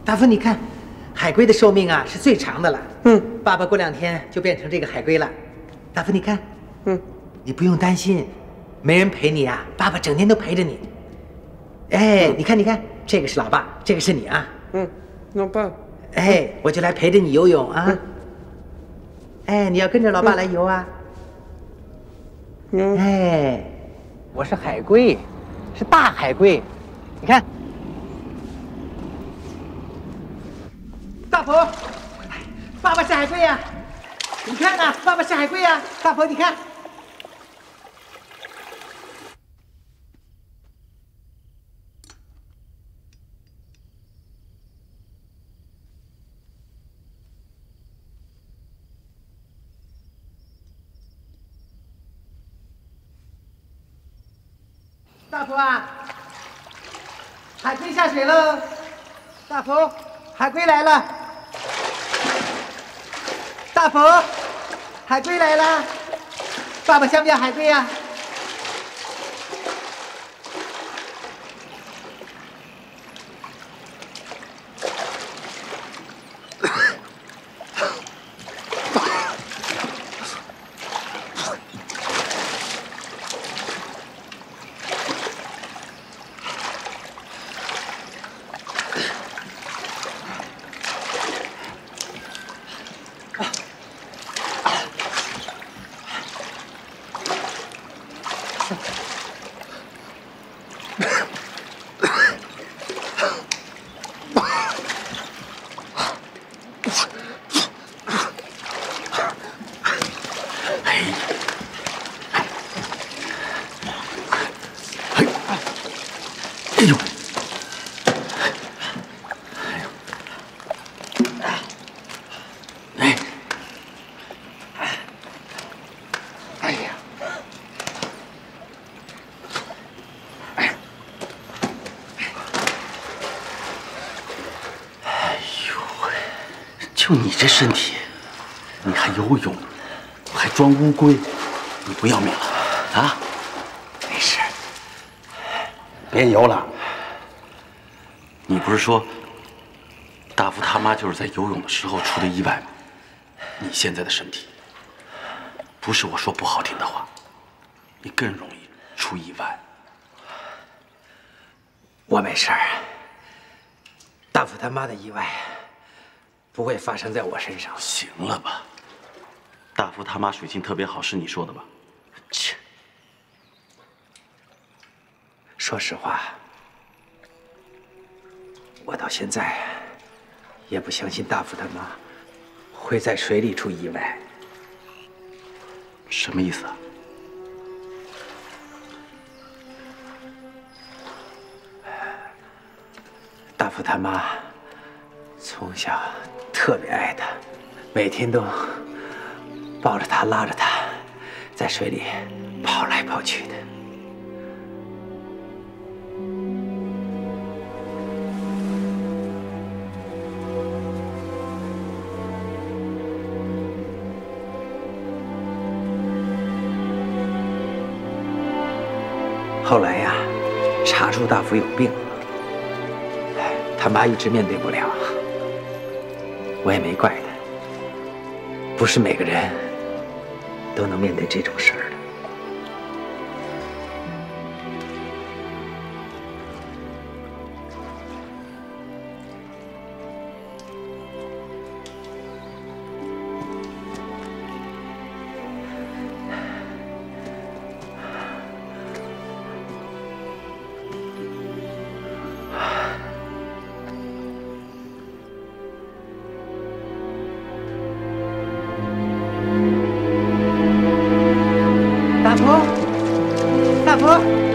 大福，你看，海龟的寿命啊是最长的了。 嗯， 爸爸过两天就变成这个海龟了。大福，你看， 嗯， 你不用担心，没人陪你啊，爸爸整天都陪着你。哎，你看，你看，这个是老爸，这个是你啊。 嗯，老爸。 哎，我就来陪着你游泳啊。哎，你要跟着老爸来游啊。 嗯。 哎，我是海龟，是大海龟，你看。大婆，爸爸是海龟呀！你看呐，爸爸是海龟呀！大婆，你看。大婆啊，海龟下水喽！大婆，海龟来了！大婆，海龟来了！爸爸想不想海龟呀？ 哎呦！哎！哎呀！哎！哎呦喂！就你这身体，你还游泳，还装乌龟，你不要命了啊？没事，别游了。你不是说大福他妈就是在游泳的时候出的意外吗？你现在的身体，不是我说不好听的话，你更容易出意外。 我没事儿，大福他妈的意外不会发生在我身上。 行了吧？大福他妈水性特别好，是你说的吧？ 切！说实话，我到现在也不相信大福他妈会在水里出意外。 什么意思啊？ 大福他妈从小特别爱他，每天都抱着他，拉着他，在水里跑来跑去的。后来呀，查出大福有病，他妈一直面对不了，我也没怪他。不是每个人都能面对这种事儿的。大福，大福，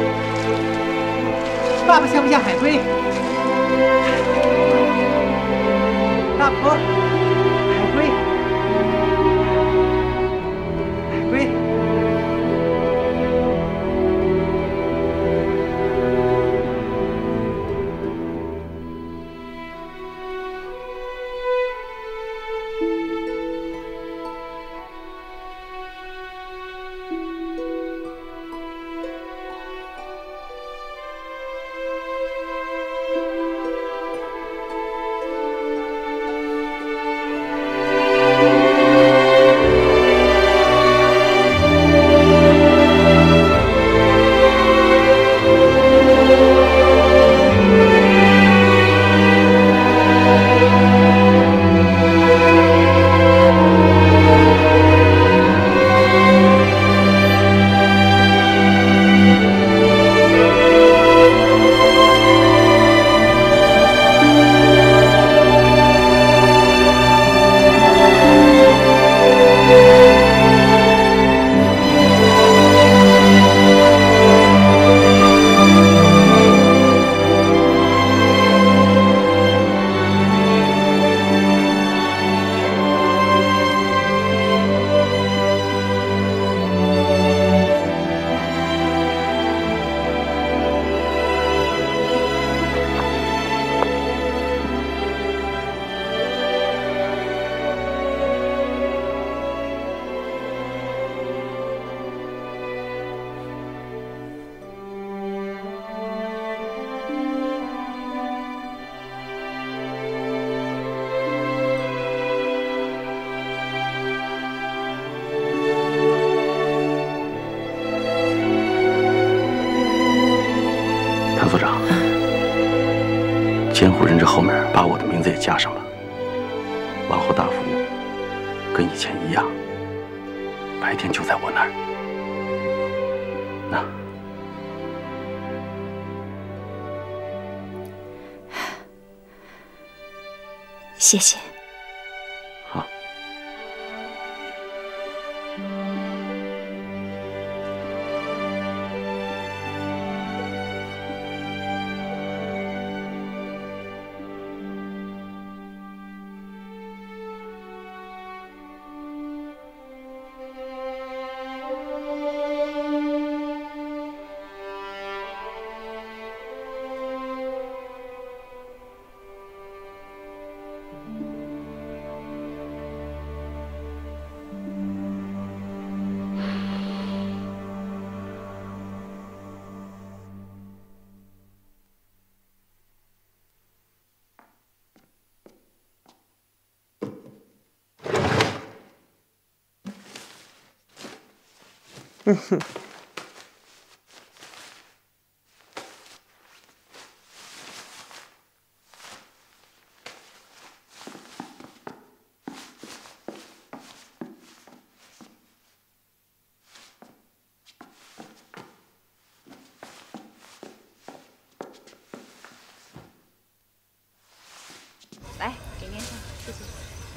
爸爸像不像海龟？大福，海龟，海龟。 监护人这后面把我的名字也加上吧。往后大福跟以前一样，白天就在我那儿。那。 谢谢。 好。 嗯哼。 来，给您上，谢谢。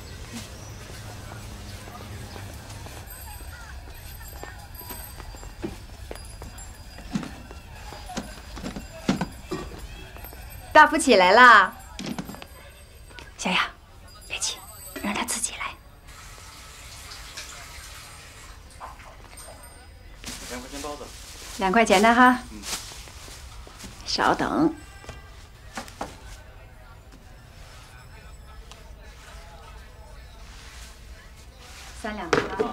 大福起来啦，小雅，别急，让他自己来。 两块钱包子。 两块钱的哈。嗯。稍等。三两的哈。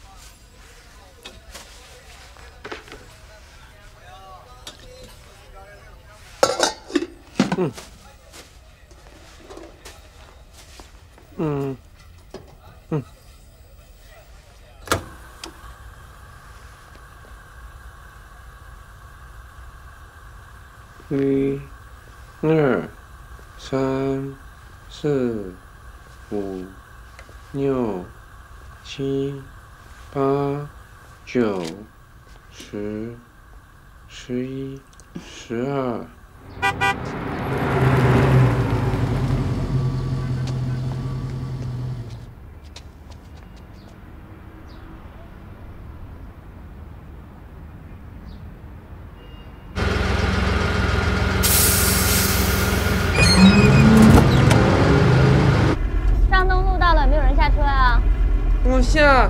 嗯，嗯，嗯，一、二、三、四、五、六、七、八、九、十、十一、十二。 上东路到了，没有人下车啊？ 我下。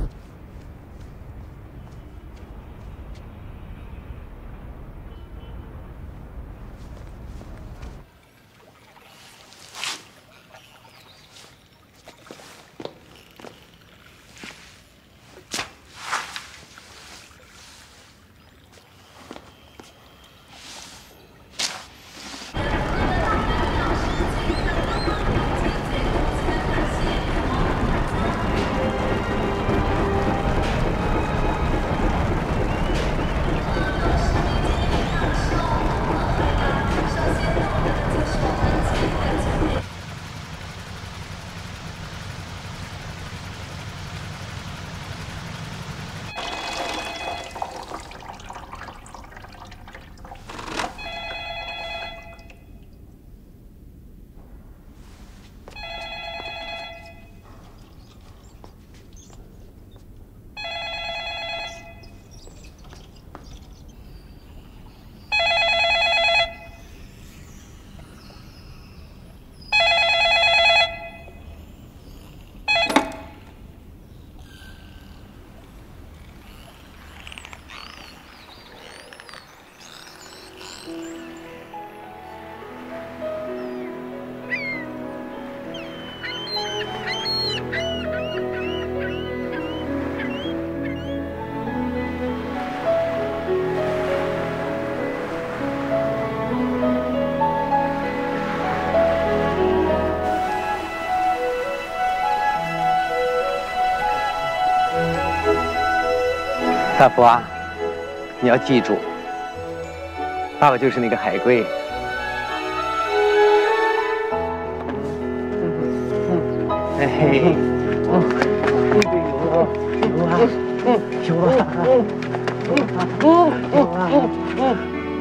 大福啊，你要记住，爸爸就是那个海龟， 哎，嗯，有啊，有啊，有啊，有啊。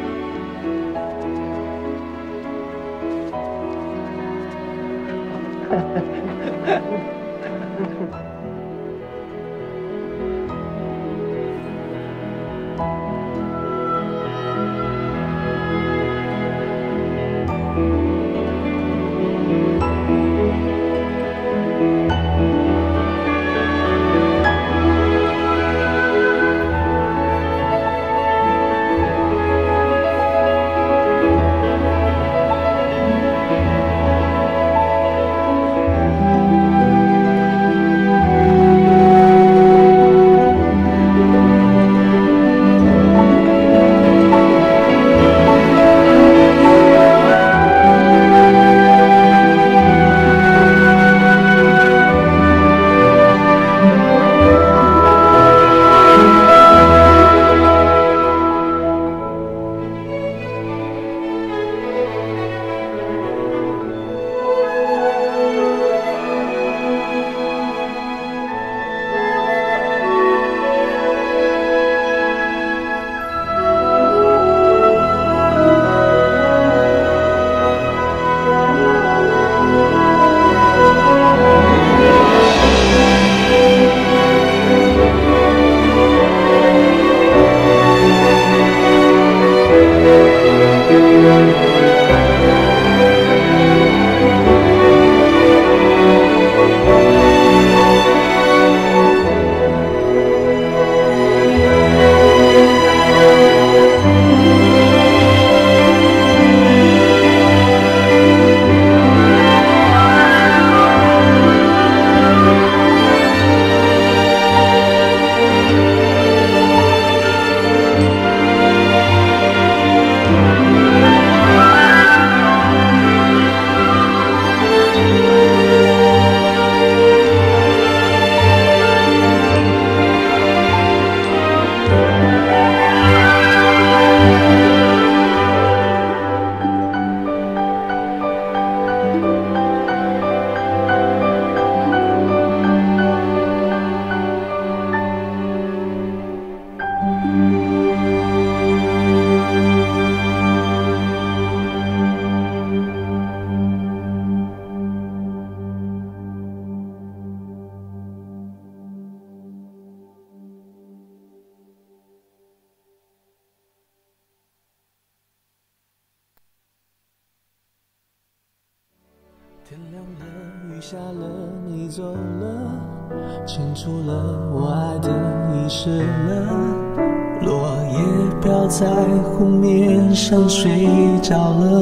天亮了，雨下了，你走了，清楚了，我爱的遗失了。落叶飘在湖面上，睡着了。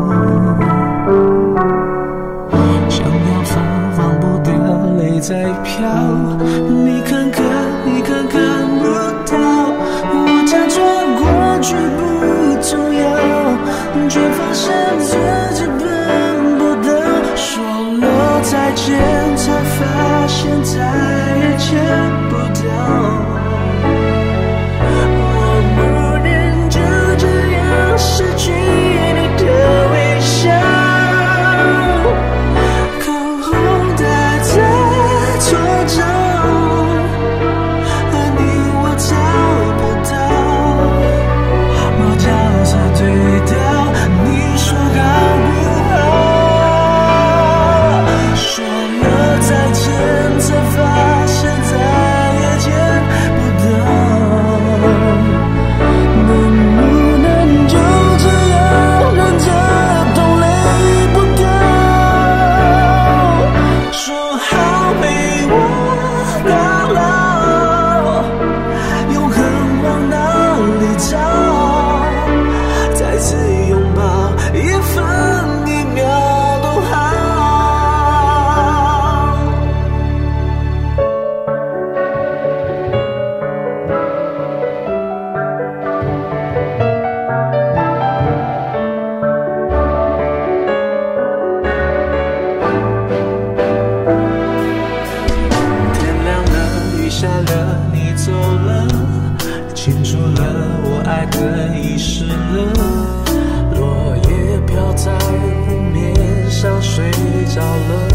想要放，放不掉，泪在飘。你看看，你看看不到，我假装过去不重要，却发现自己笨不到。说了再见，才发现再也见不到。我不能就这样失去你的微笑，口红戴在左手，而你我找不到。我角色对调，你说好不好？说了再见，才发现再也见不到。能不能就这样忍着痛泪不掉？说好陪我到老，永恒往哪里找？再次拥抱，一分一秒都好。天亮了，雨下了，你走了，清楚了，我爱的遗失了。落叶飘在湖面上，睡着了。